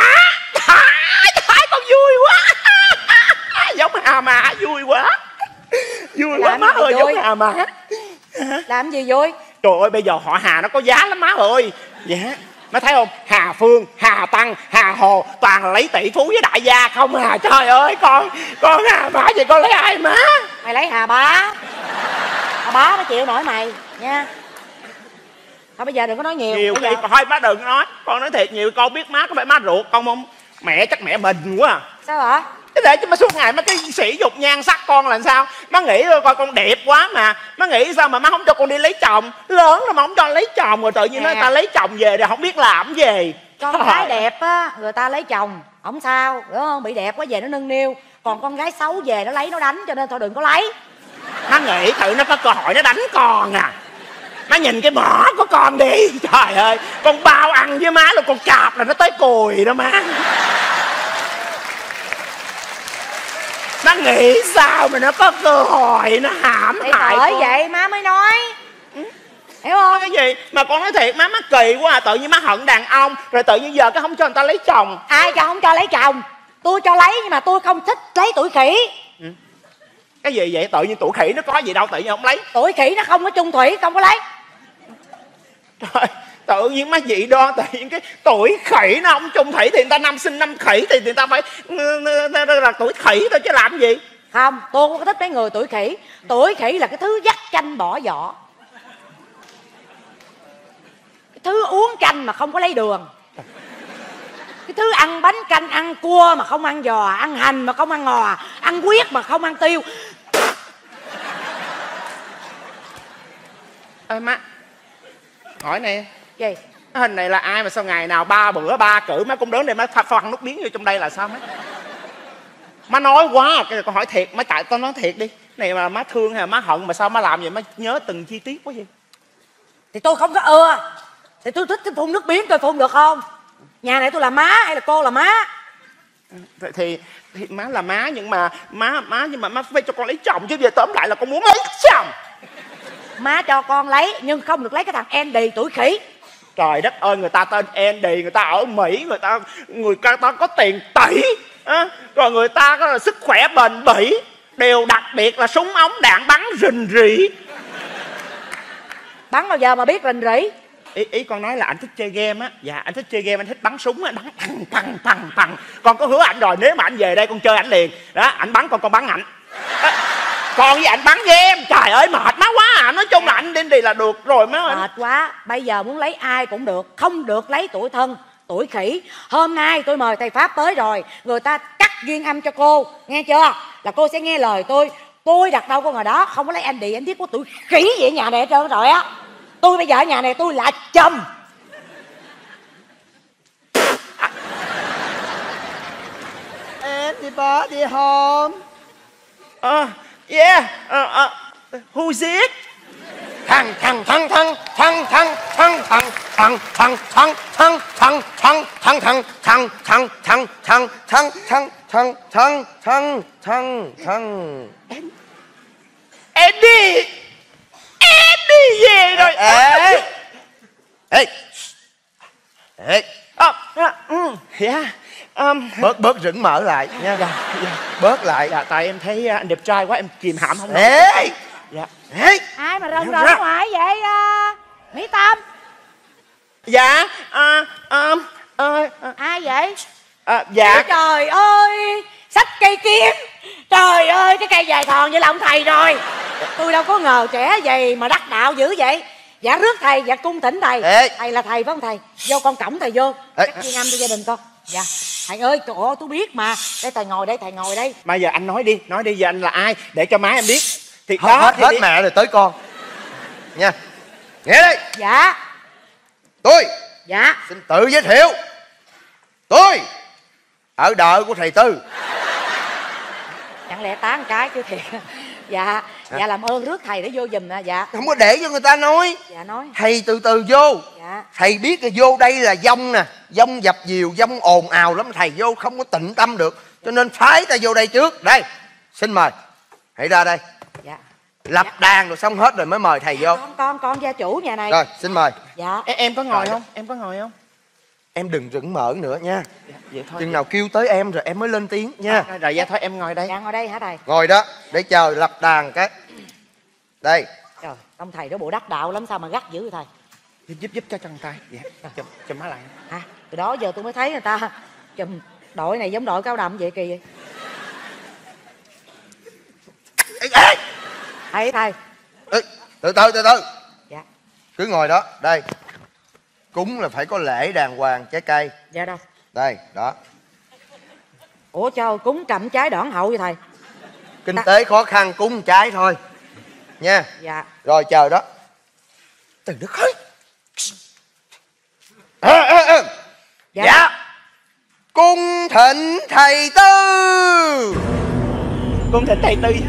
Thái con vui quá. Giống Hà Mã vui quá. Vui quá má ơi, giống Hà Mã. Làm gì vui? Trời ơi bây giờ họ Hà nó có giá lắm má ơi. Dạ má thấy không, Hà Phương, Hà Tăng, Hà Hồ toàn là lấy tỷ phú với đại gia không à. Trời ơi con Hà Mã vậy con lấy ai má? Mày lấy Hà Bá. Tao bá mới chịu nổi mày nha. Thôi bây giờ đừng có nói nhiều. Nhiều bây đi, giờ... thôi má đừng nói. Con nói thiệt nhiều, con biết má có phải má ruột con không? Mẹ chắc mẹ mình quá à. Sao hả? Thế để cho má suốt ngày má cái sỉ dục nhan sắc con là sao? Má nghĩ coi con đẹp quá mà. Má nghĩ sao mà má không cho con đi lấy chồng. Lớn rồi mà không cho lấy chồng rồi tự nhiên nói ta lấy chồng về rồi không biết làm gì. Con gái đẹp á, người ta lấy chồng không sao, đúng không? Bị đẹp quá về nó nâng niu. Còn con gái xấu về nó lấy nó đánh, cho nên thôi đừng có lấy. Má nghĩ thử nó có cơ hội nó đánh con à. Má nhìn cái mỏ của con đi. Trời ơi, con bao ăn với má luôn, con chạp là nó tới cùi đó má. Má nghĩ sao mà nó có cơ hội nó hãm Thì hại bởi con. vậy má mới nói. Hiểu không? Cái gì mà con nói thiệt má kỳ quá à. Tự nhiên má hận đàn ông rồi tự nhiên giờ cái không cho người ta lấy chồng. Ai cho không cho lấy chồng? Tôi cho lấy nhưng mà tôi không thích lấy tuổi khỉ. Cái gì vậy? Tự nhiên tuổi khỉ nó có gì đâu tự nhiên không lấy. Tuổi khỉ nó không có chung thủy, không có lấy. Trời, tự nhiên má dị đoan. Tự nhiên cái tuổi khỉ nó không chung thủy thì người ta năm sinh năm khỉ thì người ta phải là tuổi khỉ thôi chứ làm gì. Không, tôi không có thích mấy người tuổi khỉ. Tuổi khỉ là cái thứ dắt chanh bỏ vỏ, cái thứ uống chanh mà không có lấy đường, cái thứ ăn bánh canh, ăn cua mà không ăn giò, ăn hành mà không ăn ngò, ăn huyết mà không ăn tiêu. Ê má, hỏi nè, Gì? cái hình này là ai mà sao ngày nào 3 bữa 3 cử má cũng đến đây má phân nút biến vô trong đây là sao má? Má nói quá, cái con hỏi thiệt, má tại tao nói thiệt đi. Này mà má thương hay là má hận mà sao má làm vậy, má nhớ từng chi tiết quá vậy? Thì tôi không có ưa. Thì tôi thích phun nước biến, tôi phun được không? Nhà này tôi là má hay là cô là má? Thì má là má nhưng mà má phải cho con lấy chồng chứ. Về tóm lại là con muốn lấy chồng. Má cho con lấy nhưng không được lấy cái thằng Andy tuổi khỉ. Trời đất ơi, người ta tên Andy, người ta ở Mỹ, người ta có tiền tỷ à, rồi người ta có là sức khỏe bền bỉ, điều đặc biệt là súng ống đạn bắn rình rỉ. Bắn bao giờ mà biết rình rỉ? Ý con nói là anh thích chơi game á. Dạ anh thích chơi game, anh thích bắn súng á, bắn thằng. Con có hứa anh rồi, nếu mà anh về đây con chơi ảnh liền đó, anh bắn con bắn ảnh à, con với anh bắn game. Trời ơi mệt má quá à. Nói chung là anh đi là được rồi má ơi. Mệt quá. Bây giờ muốn lấy ai cũng được, không được lấy tuổi thân, tuổi khỉ. Hôm nay tôi mời thầy Pháp tới rồi, người ta cắt duyên âm cho cô, nghe chưa? Là cô sẽ nghe lời tôi. Tôi đặt đâu con ngồi đó, không có lấy anh Đi, anh biết có tuổi khỉ gì ở nhà này hết trơn rồi á. Tôi bây giờ ở nhà này tôi là chồng. Anybody home? Yeah, who's it? thằng Eddie về rồi. bớt rửng mở lại nha. Bớt lại. Dạ tại em thấy anh đẹp trai quá em kìm hãm không nổi. Dạ. Ai mà rần rần ngoài vậy Mỹ Tâm? Dạ Ai vậy? dạ Trời ơi, xách cây kiếm. Trời ơi, cái cây dài thòn vậy là ông thầy rồi. Tôi đâu có ngờ trẻ vậy mà đắc đạo dữ vậy. Dạ rước thầy, dạ cung thỉnh thầy. Thầy là thầy phải không thầy? Vô con cổng thầy vô. Cắt duyên âm cho gia đình con. Dạ thầy ơi, trời ơi tôi biết mà. Đây thầy ngồi đây, thầy ngồi đây. mà giờ anh nói đi giờ anh là ai để cho má em biết. Thì hết mẹ rồi tới con nha. Nghe đây. Dạ. Tôi Dạ. xin tự giới thiệu. Tôi ở đợ của thầy Tư. Chẳng lẽ tán cái chứ thiệt. Dạ. Dạ làm ơn rước thầy để vô giùm nè. Dạ. Không có để cho người ta nói. Dạ nói. Thầy từ từ vô. Dạ. Thầy biết là vô đây là dông nè, dông dập dìu, dông ồn ào lắm. Thầy vô không có tịnh tâm được, cho nên phái ta vô đây trước. Đây, xin mời. Hãy ra đây. Dạ. Lập đàn rồi xong hết rồi mới mời thầy vô. Con gia chủ nhà này. Rồi, xin mời. Dạ. Em có ngồi không? Em có ngồi không? Em đừng rửng mở nữa nha. Vậy thôi. Chừng nào kêu tới em rồi em mới lên tiếng nha. Rồi dạ thôi em ngồi đây. Dạ ngồi đây hả thầy? Ngồi đó, để chờ lập đàn cái. Đây. Trời, ông thầy đó bộ đắc đạo lắm, sao mà gắt dữ vậy thầy? Giúp cho chân tay. Dạ, chùm má lại. À, từ đó giờ tôi mới thấy người ta chùm đội này giống đội cao đầm vậy kỳ vậy. Ê, ê. Thầy. Ê, Từ từ. Dạ. Cứ ngồi đó. Đây. Cúng là phải có lễ đàng hoàng, trái cây. Dạ đâu. Đây, đó. Ủa trời, cúng cầm trái đỏn hậu vậy thầy? Kinh tế khó khăn, cúng trái thôi nha. Dạ. Rồi chờ đó. Từ đất ơi. Dạ. Cung thịnh thầy Tư. Con thỉnh thầy Tư.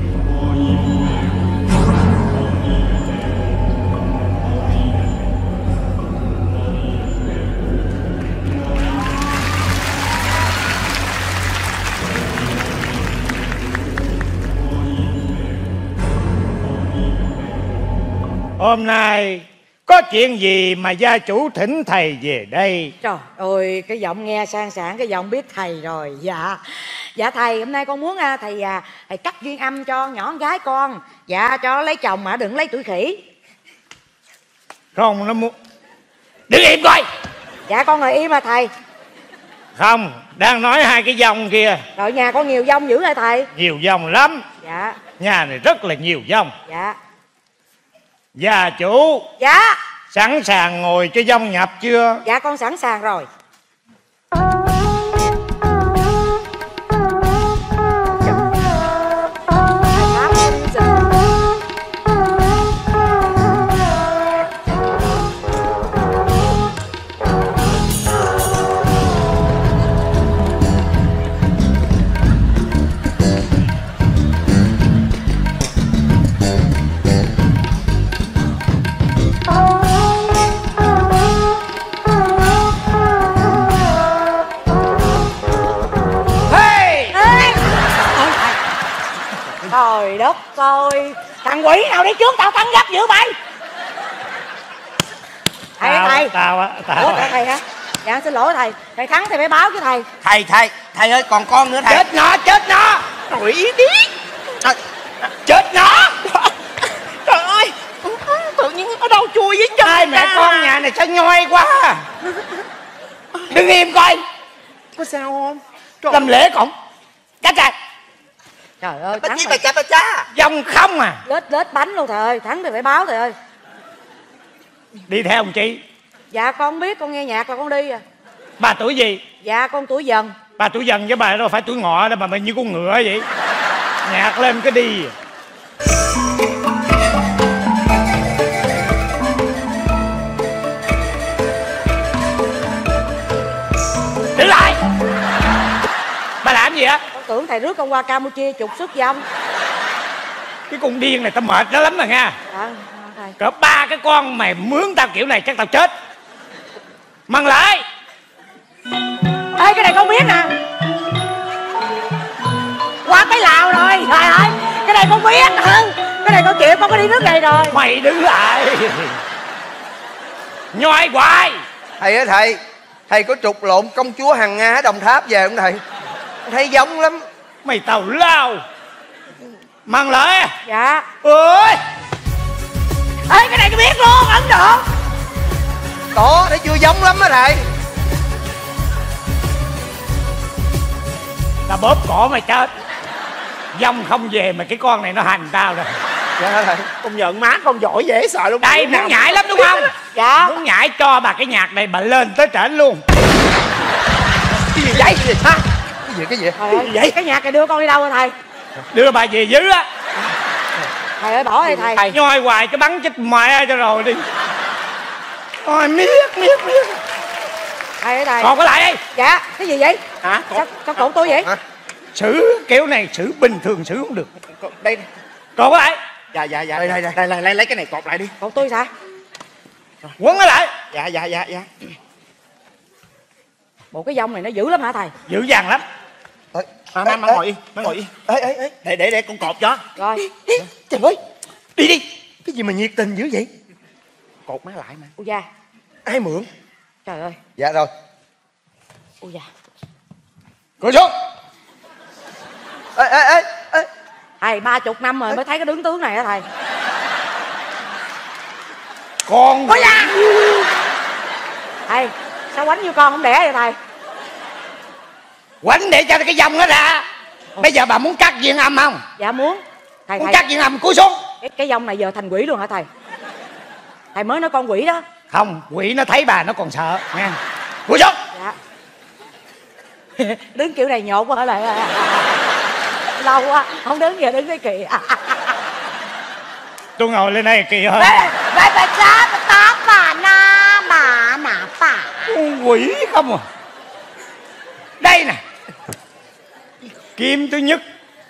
Hôm nay có chuyện gì mà gia chủ thỉnh thầy về đây? Trời ơi, cái giọng nghe sang sảng, cái giọng biết thầy rồi. Dạ. Dạ thầy, hôm nay con muốn thầy cắt duyên âm cho nhỏ con gái con. Dạ, cho nó lấy chồng mà đừng lấy tuổi khỉ. Không, nó muốn... Đứng im coi. Dạ con ngồi im mà thầy. Không, đang nói hai cái dòng kia. Rồi nhà con nhiều dông dữ hả thầy? Nhiều dòng lắm. Dạ. Nhà này rất là nhiều dòng. Dạ. Gia chủ Dạ. sẵn sàng ngồi cho dông nhập chưa? Dạ con sẵn sàng rồi. Trời đất ơi, thằng quỷ nào đi trước tao thắng gấp dữ mày. Thầy Tao Ủa, thầy hả? Dạ xin lỗi thầy, thầy thắng thì phải báo với thầy. Thầy ơi, còn con nữa thầy. Chết nó. Quỷ điếc. Chết nó. Trời ơi, tự nhiên ở đâu chui với chân. Hai mẹ con nhà này sao nhoi quá. Đứng im coi. Có sao không? Làm lễ còn Cắt ra. Trời ơi, Bà thắng chi rồi. bà cha. Dông không à. Lết bánh luôn thầy ơi, thắng thì phải báo thầy ơi. Đi theo ông chị. Dạ con biết, con nghe nhạc là con đi à. Bà tuổi gì? Dạ con tuổi dần. Bà tuổi dần với bà đâu phải tuổi ngọ đâu, bà như con ngựa vậy. Nhạc lên cái đi. Đứng lại. Bà làm gì á? Con tưởng thầy rước con qua Campuchia trục xuất dông. Cái con điên này tao mệt nó lắm rồi nha. Dạ thầy. Cỡ 3 cái con mày mướn tao kiểu này chắc tao chết. Măng lại. Ê, cái này con biết nè. Qua tới Lào rồi. Trời ơi, cái này con biết. Cái này con chịu, con có đi nước này rồi. Mày đứng lại. Nhoi hoài. Thầy ơi thầy có trục lộn công chúa Hằng Nga ở Đồng Tháp về không thầy? Thấy giống lắm. Mày tào lao. Măng lại. Dạ. Ơi. Ê, cái này tôi biết luôn, Ấn Độ. Đó, thấy chưa, giống lắm á thầy. Tao bóp cổ mày chết. Dông không về mà cái con này nó hành tao rồi. Dạ thầy. Công nhận má con giỏi dễ sợ luôn. Đây muốn nhảy lắm đúng không? Dạ. Muốn nhảy cho bà cái nhạc này bà lên tới trển luôn. Cái gì vậy? Cái gì hả? Cái gì Trời ơi, vậy cái nhạc này đưa con đi đâu rồi thầy? Đưa bà về dưới á. Thầy ơi bỏ đi thầy. Nhoi hoài cái bắn chết mẹ cho rồi đi. Ôi miết. Thầy ơi thầy. Còn có lại đi. Dạ, cái gì vậy? Hả? Sao cột tôi vậy? Hả? Xử kiểu này xử bình thường xử không được. Đây. Còn có lại. Dạ. Đây, lấy cái này cột lại đi. Cột tôi sao? Quấn nó lại. Dạ. Bộ cái dông này nó dữ lắm hả thầy? Dữ dằn lắm. Má ngồi yên, má ngồi yên. Để con cột cho. Rồi. Trời ơi, Đi. cái gì mà nhiệt tình dữ vậy? Cột má lại mà. Ui da. Ai mượn? Trời ơi. Dạ rồi. Ui da. Ngồi xuống. Ê. Thầy 30 năm rồi mới thấy cái đứng tướng này hả thầy? Con. Ôi da. Thầy, sao quánh như con không đẻ vậy thầy? Quánh để cho cái dông nó ra. Bây giờ bà muốn cắt duyên âm không? Dạ muốn. Thầy Muốn cắt duyên âm cúi xuống. Cái dông này giờ thành quỷ luôn hả thầy? Thầy mới nói con quỷ đó. Không, quỷ nó thấy bà nó còn sợ nghe. Ngồi xuống. Dạ. Đứng kiểu này nhột quá lại. Lâu quá không đứng, giờ đứng thấy kỳ. Tôi ngồi lên đây kỳ hơn. Bà cha bà na bà. Con quỷ không à. Đây nè. Kim thứ nhất.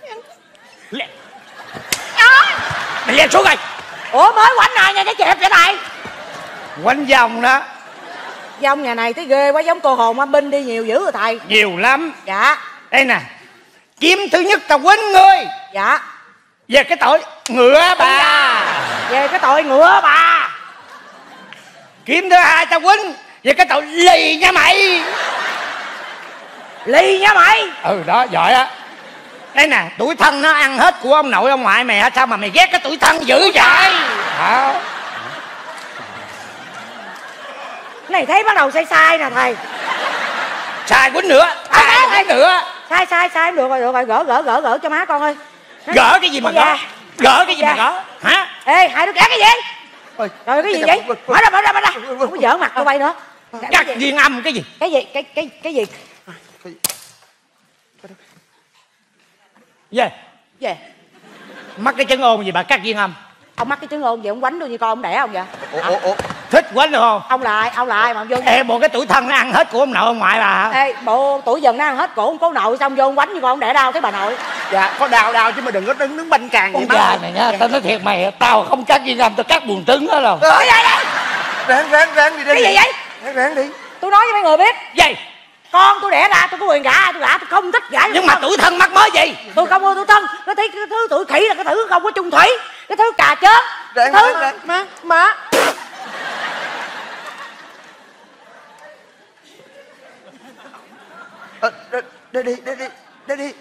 Mày leo xuống rồi. Ủa mới quánh này nha, cái chẹp vậy này. Quánh vòng đó. Dông nhà này thấy ghê quá, giống cô hồn âm binh đi nhiều dữ rồi thầy. Nhiều lắm. Dạ. Đây nè. Kiếm thứ nhất tao quýnh ngươi. Dạ. Về cái tội ngựa bà. Về cái tội ngựa bà. Kiếm thứ hai tao quýnh về cái tội lì nha mày. Lì nha mày. Ừ đó, giỏi á. Đây nè, tuổi thân nó ăn hết của ông nội ông ngoại mày hả? Sao mà mày ghét cái tuổi thân dữ vậy? Hả? Này thấy bắt đầu sai nè thầy. Sai quýnh nữa. Sai nữa. Sai được rồi, gỡ cho má con ơi. Gỡ cái gì mà gỡ? Gỡ cái gì mà gỡ? Hả? Ê, hai đứa gỡ cái gì? Trời, cái gì vậy? Mở ra. Không có giỡn mặt tụi bay nữa. Cắt duyên âm cái gì? Cái gì? Cái gì? Về. Mắc cái chân ôn gì bà cắt duyên âm? Ông mắc cái trứng ôn vậy, ông quánh tôi như con ông đẻ không vậy? Ủa. Thích quánh được không? Ông lại mà ông vô. Ê, bộ cái tuổi thân nó ăn hết của ông nội ông ngoại bà hả? Ê, bộ tuổi dần nó ăn hết cổ ông cố nội, xong vô ông quánh như con ông đẻ đau thấy bà nội. Dạ, có đau chứ mà đừng có đứng banh càng vậy. Con già này nha, tao nói thiệt mày, tao không cắt duyên âm, tao cắt buồng trứng đó đâu. Ráng đi. Cái gì vậy? Ráng đi. Tôi nói cho mấy người biết. Gì? Con tôi đẻ ra tôi có quyền gả, tôi không thích gả. Nhưng mà tuổi thân mắc mới gì? Tôi không ưa tuổi thân. Nó thấy cái thứ tuổi khỉ là cái thứ không có chung thủy, cái thứ cà chớp. Ráng. Má. Đây đi.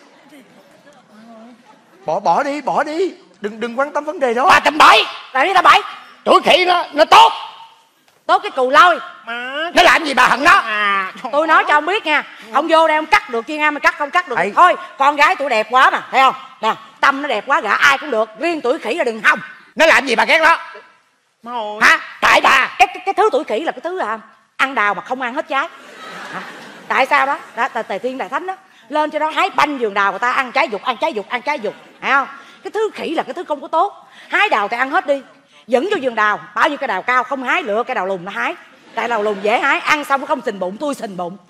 Bỏ đi. Đừng quan tâm vấn đề đó. 370. Lại đi ta bảy. Tuổi khỉ nó tốt. Tốt cái cù lôi. Nó làm gì bà hận nó? Tôi nói cho ông biết nha, ông vô đây ông cắt được chuyên am, cắt không cắt được thôi. Con gái tuổi đẹp quá mà, thấy không nè, tâm nó đẹp quá gả ai cũng được, riêng tuổi khỉ là đừng hòng. Nó làm gì bà ghét nó? Hả? Tại bà cái thứ tuổi khỉ là cái thứ là ăn đào mà không ăn hết trái. Tại sao đó? Tề Thiên Đại Thánh đó lên cho nó hái banh vườn đào, người ta ăn trái dục, thấy không? Cái thứ khỉ là cái thứ không có tốt. Hái đào thì ăn hết đi, dẫn vô vườn đào, bao nhiêu cây đào cao không hái, lựa cây đào lùn nó hái. Tại đào lùn dễ hái, ăn xong nó không sình bụng, tôi sình bụng.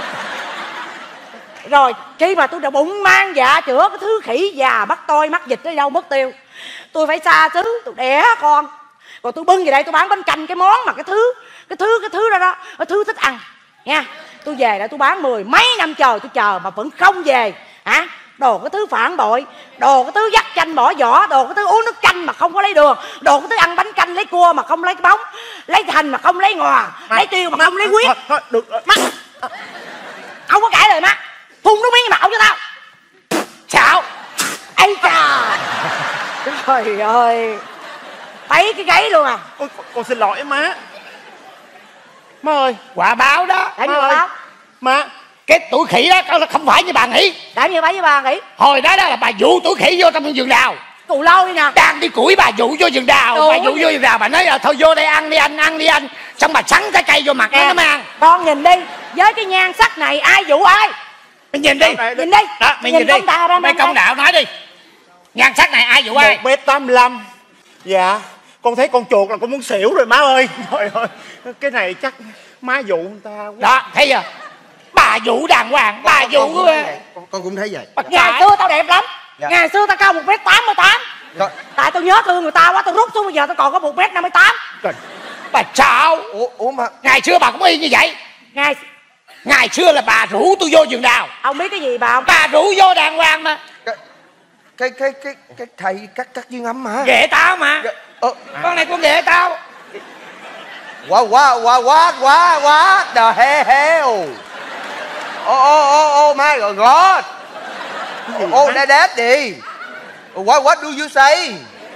Rồi khi mà tôi đã bụng mang dạ chữa cái thứ khỉ già bắt tôi mắc dịch đi đâu mất tiêu, tôi phải xa xứ tôi đẻ con, còn tôi bưng về đây tôi bán bánh canh, cái món mà cái thứ đó cái thứ thích ăn nha. Tôi về đây tôi bán 10 mấy năm trời, tôi chờ mà vẫn không về hả? Đồ cái thứ phản bội, đồ cái thứ dắt chanh bỏ vỏ, đồ cái thứ uống nước chanh mà không có lấy đường, đồ cái thứ ăn bánh canh lấy cua mà không lấy cái bóng, lấy hành mà không lấy ngò, lấy tiêu mà không lấy huyết. Thôi được má không có cãi lời má, phun nước miếng vào cho tao. Xạo ây chà, trời ơi, thấy cái gáy luôn à. Con xin lỗi má. Má ơi, quả báo đó. Tại sao báo? Má, cái tuổi khỉ đó không phải như bà nghĩ. Tại như phải với bà nghĩ. Hồi đó là bà dụ tuổi khỉ vô trong vườn đào. Cù lâu đi nè. Đang đi củi bà dụ vô vườn đào. Bà dụ vô vườn đào, bà nói thôi vô đây ăn đi anh. Xong bà sắn cái cây vô mặt nó mới ăn. Con nhìn đi, với cái nhan sắc này ai dụ ai? Mày nhìn đi. Nhìn đi. Đó, mày nhìn đi. Mày công đạo nói đi. Nhan sắc này ai dụ ai? 1m85. Dạ, con thấy con chuột là con muốn xỉu rồi má ơi. Trời ơi, cái này chắc má dụ người ta quá. Đó, thấy chưa? Bà dụ đàng hoàng, bà dụ. Con cũng thấy vậy. Ngày xưa tao đẹp lắm. Ngày xưa tao cao 1m88. Tại tao nhớ thương người ta quá, tao rút xuống bây giờ tao còn có 1m58. Bà sao? Ủa mà ngày xưa bà cũng y như vậy. Ngày xưa là bà rủ tôi vô vườn đào. Ông biết cái gì bà không? Bà rủ vô đàng hoàng mà. Cái thầy cắt duyên âm mà. Ghệ tao mà. Con này con ghệ tao. What the hell? Oh my God. Oh daddy. What do you say?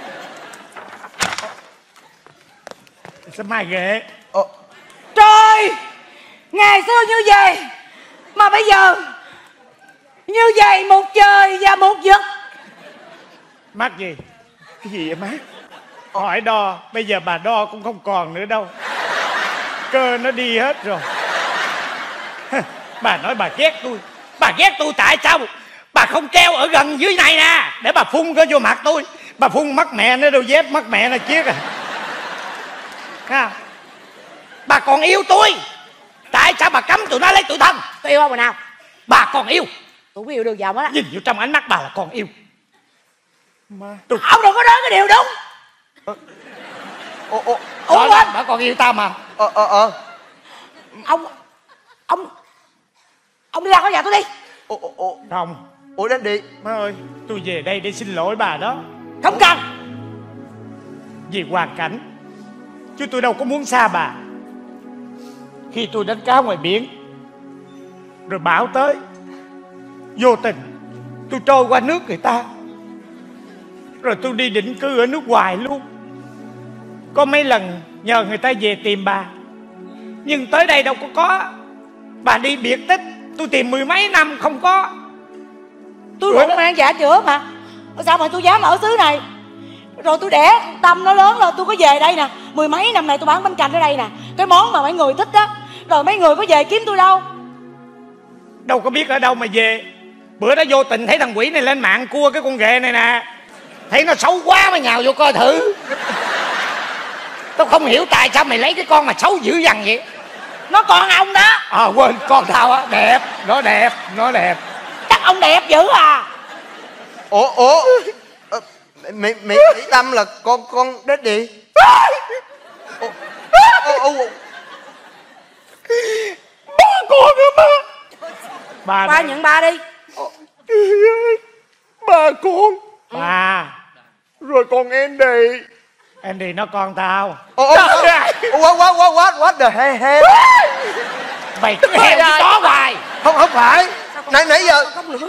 Sao mai ghệ? Trời, ngày xưa như vậy mà bây giờ như vậy, một trời và một vực. Mắc gì? Cái gì vậy má? Hỏi đo, bây giờ bà đo cũng không còn nữa đâu. Cơ nó đi hết rồi. Bà nói bà ghét tôi. Bà ghét tôi tại sao bà không treo ở gần dưới này nè, để bà phun cái vô mặt tôi. Bà phun mắt mẹ nó đâu dép, mắt mẹ nó chiếc à. Ha. Bà còn yêu tôi, tại sao bà cấm tụi nó lấy tụi thân? Tôi yêu ông rồi nào? Bà còn yêu. Tôi có yêu được giọng á. Nhìn vô trong ánh mắt bà là còn yêu. Ông đừng có nói cái điều đúng. Đó là bà còn yêu tao mà. Ông đi ra khỏi nhà tôi đi. Không. Ủa Daddy. Má ơi, tôi về đây để xin lỗi bà đó. Không cần. Vì hoàn cảnh, chứ tôi đâu có muốn xa bà. Khi tôi đánh cá ngoài biển, rồi bão tới, vô tình tôi trôi qua nước người ta, rồi tôi đi định cư ở nước ngoài luôn. Có mấy lần nhờ người ta về tìm bà, nhưng tới đây đâu có. Bà đi biệt tích, tôi tìm mười mấy năm không có. Tôi bụng mang dạ chữa mà. Sao mà tôi dám ở xứ này? Rồi tôi đẻ Tâm nó lớn lên tôi có về đây nè. Mười mấy năm này tôi bán bánh canh ở đây nè, cái món mà mấy người thích đó. Rồi mấy người có về kiếm tôi đâu? Đâu có biết ở đâu mà về. Bữa đó vô tình thấy thằng quỷ này lên mạng cua cái con ghẹ này nè, thấy nó xấu quá mới nhào vô coi thử. Tôi không hiểu tại sao mày lấy cái con mà xấu dữ dằn vậy. Nó con ông đó. Quên, con tao á, đẹp. Nó đẹp. Chắc ông đẹp dữ à. Ủa Mỹ Tâm là con Daddy. Ba con nữa má. Ba nhận ba đi. Ba con. Ba. Rồi còn Andy. Andy nó con tao. What the hell? Mày cứ heo với chó hoài. Không phải. Nãy giờ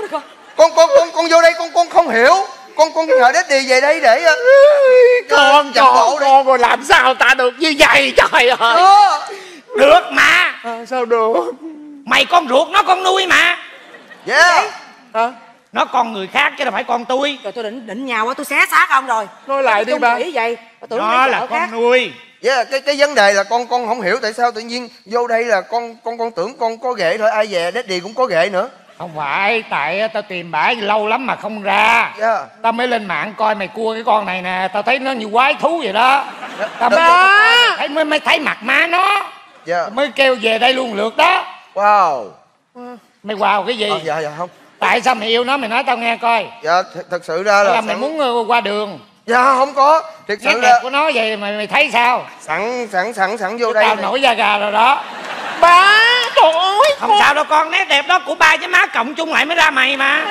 con vô đây con không hiểu. Con nhờ Daddy về đây để con rồi làm sao ta được như vậy trời ơi. Được mà. Sao được? Mày con ruột nó con nuôi mà. Yeah. Nó con người khác chứ đâu phải con tôi. Rồi tôi định nhào qua tôi xé xác ông rồi. Nói lại đi ba. Vậy nó là con nuôi. Yeah, cái vấn đề là con không hiểu tại sao tự nhiên vô đây là con tưởng con có ghệ thôi, ai về Daddy cũng có ghệ nữa. Không phải, tại tao tìm bả lâu lắm mà không ra. Yeah. Tao mới lên mạng coi mày cua cái con này nè, tao thấy nó như quái thú vậy đó. Tao mới thấy mặt má nó. Yeah. Mới kêu về đây luôn lượt đó. Wow. Mày wow cái gì? Dạ không. Tại sao mày yêu nó, mày nói tao nghe coi. Dạ thật sự ra là mày muốn qua đường. Dạ không có. Thật sự nét đẹp của nó vậy mày thấy sao? Sẵn vô đây. Tao nổi da gà rồi đó. Ba, trời ơi. Không sao đâu con, nét đẹp đó của ba với má cộng chung lại mới ra mày mà.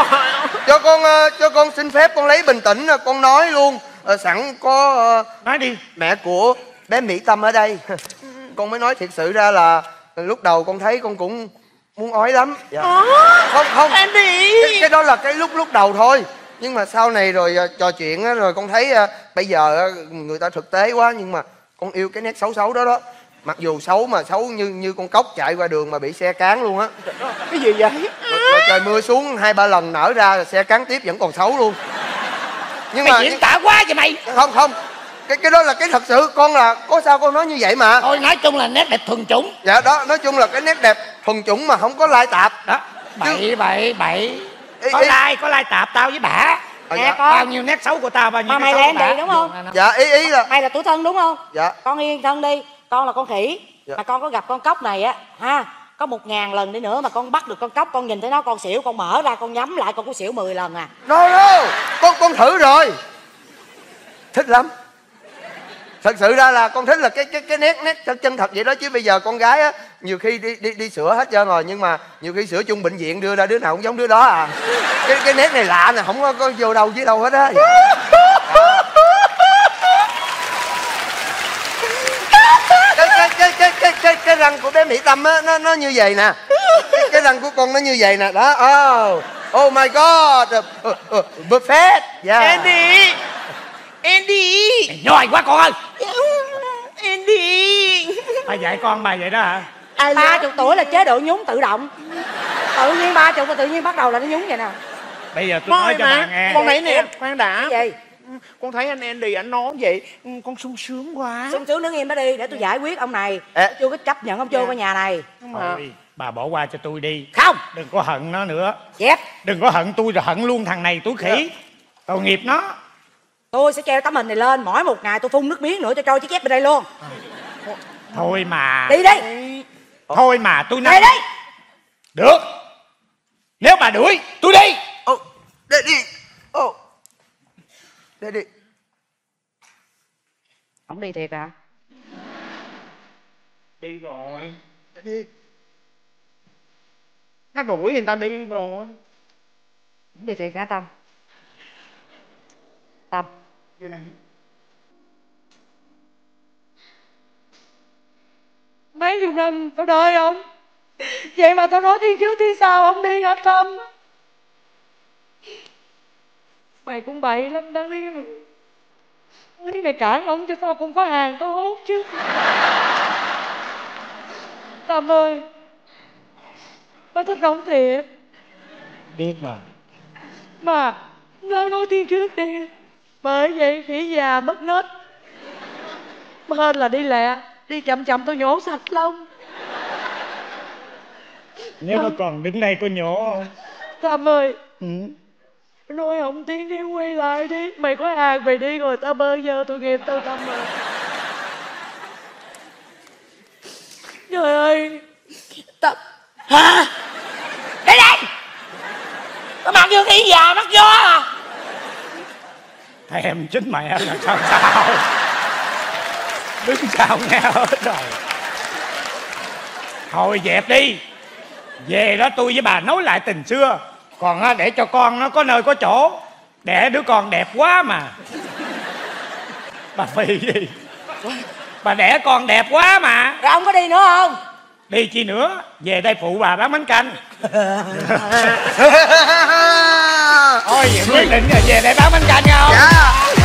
Cho con xin phép con lấy bình tĩnh con nói luôn. Sẵn có nói đi. Mẹ của bé Mỹ Tâm ở đây. Con mới nói thiệt sự ra là lúc đầu con thấy con cũng muốn ói lắm. Dạ. Không Em đi. Cái đó là cái lúc đầu thôi. Nhưng mà sau này rồi trò chuyện rồi con thấy bây giờ người ta thực tế quá. Nhưng mà con yêu cái nét xấu đó đó. Mặc dù xấu mà xấu như con cóc chạy qua đường mà bị xe cán luôn á. Cái gì vậy? Rồi trời mưa xuống 2-3 lần nở ra xe cán tiếp vẫn còn xấu luôn. Nhưng mày diễn tả quá vậy mày. Không cái đó là cái thật sự. Con là có sao con nói như vậy mà. Thôi nói chung là nét đẹp thuần chủng. Dạ đó, nói chung là cái nét đẹp thuần chủng mà không có lai tạp. Đó. Bậy. Có lai tạp tao với bả. Nè con. Bao nhiêu nét xấu của tao, bao nhiêu mà nét mày xấu là của bả. Andy đúng không? Dạ ý là mày là tuổi thân đúng không? Dạ. Con yên thân đi. Con là con khỉ. Dạ. Mà con có gặp con cóc này á ha, có 1000 lần đi nữa mà con bắt được con cóc, con nhìn thấy nó con xỉu, con mở ra con nhắm lại con cũng xỉu 10 lần à. No con thử rồi, thích lắm. Thật sự ra là con thích là cái nét chân thật vậy đó. Chứ bây giờ con gái á nhiều khi đi sửa hết trơn rồi, nhưng mà nhiều khi sửa chung bệnh viện đưa ra đứa nào cũng giống đứa đó à. Cái nét này lạ nè, không có vô đâu với đâu hết á. Cái răng của bé Mỹ Tâm á nó như vậy nè. Cái răng của con nó như vậy nè đó. Oh my god, perfect. Yeah. Andy. Mày nhoi quá con ơi. Andy. Bà dạy con bà vậy đó hả? 30 tuổi là chế độ nhúng tự động. Tự nhiên 30 mà tự nhiên bắt đầu là nó nhúng vậy nè. Bây giờ tôi nói cho bà nghe. Con nãy nè, khoan đã. Cái gì? Con thấy anh Andy anh nói vậy, con sung sướng quá. Sung sướng đứng im đó đi, để tôi giải quyết ông này. Chưa có chấp nhận ông vô cái nhà này. Thôi, bà bỏ qua cho tôi đi. Không. Đừng có hận nó nữa. Dẹp. Đừng có hận tôi rồi hận luôn thằng này túi khỉ. Tội nghiệp nó. Tôi sẽ treo tấm hình này lên, mỗi một ngày tôi phun nước miếng nữa cho trôi chiếc dép bên đây luôn. Thôi mà. Đi đi. Thôi mà tôi nói. Đi đi. Được. Nếu bà đuổi tôi đi. Để đi. Để đi. Ông đi thiệt hả? Đi rồi. Đi. Nó đuổi người ta đi rồi. Ông đi thiệt hả Tâm? Tâm. Mấy chục năm tao đợi ông, vậy mà tao nói thiên trước thiên sau ông đi hả Tâm? Mày cũng bậy lắm đó Liên. Cái này cản ông cho tao cũng có hàng tao hốt chứ. Tâm ơi, tao thích ông thiệt. Biết mà. Mà tao nói thiên trước đi, bởi vậy khỉ già mất nết. Hên là đi lẹ, đi chậm chậm tôi nhổ sạch lông. Nếu nó còn đứng đây có nhổ không? Tâm ơi, nói không tiếng đi quay lại đi. Mày có hàng mày đi rồi tao bơ giờ tôi nghiệp tao Tâm rồi. Trời ơi. Tâm. Hả? Đây đây. Có mặt vô khỉ già mắc gió à? Thèm chính mẹ là sao sao. Đứng sao nghe hết rồi. Thôi dẹp đi. Về đó tôi với bà nói lại tình xưa. Còn để cho con nó có nơi có chỗ. Đẻ đứa con đẹp quá mà. Bà Phi gì? Bà đẻ con đẹp quá mà. Rồi ông có đi nữa không? Đi chi nữa. Về đây phụ bà bán bánh canh. Thôi vậy quyết định là về đây bán bánh canh không? Dạ.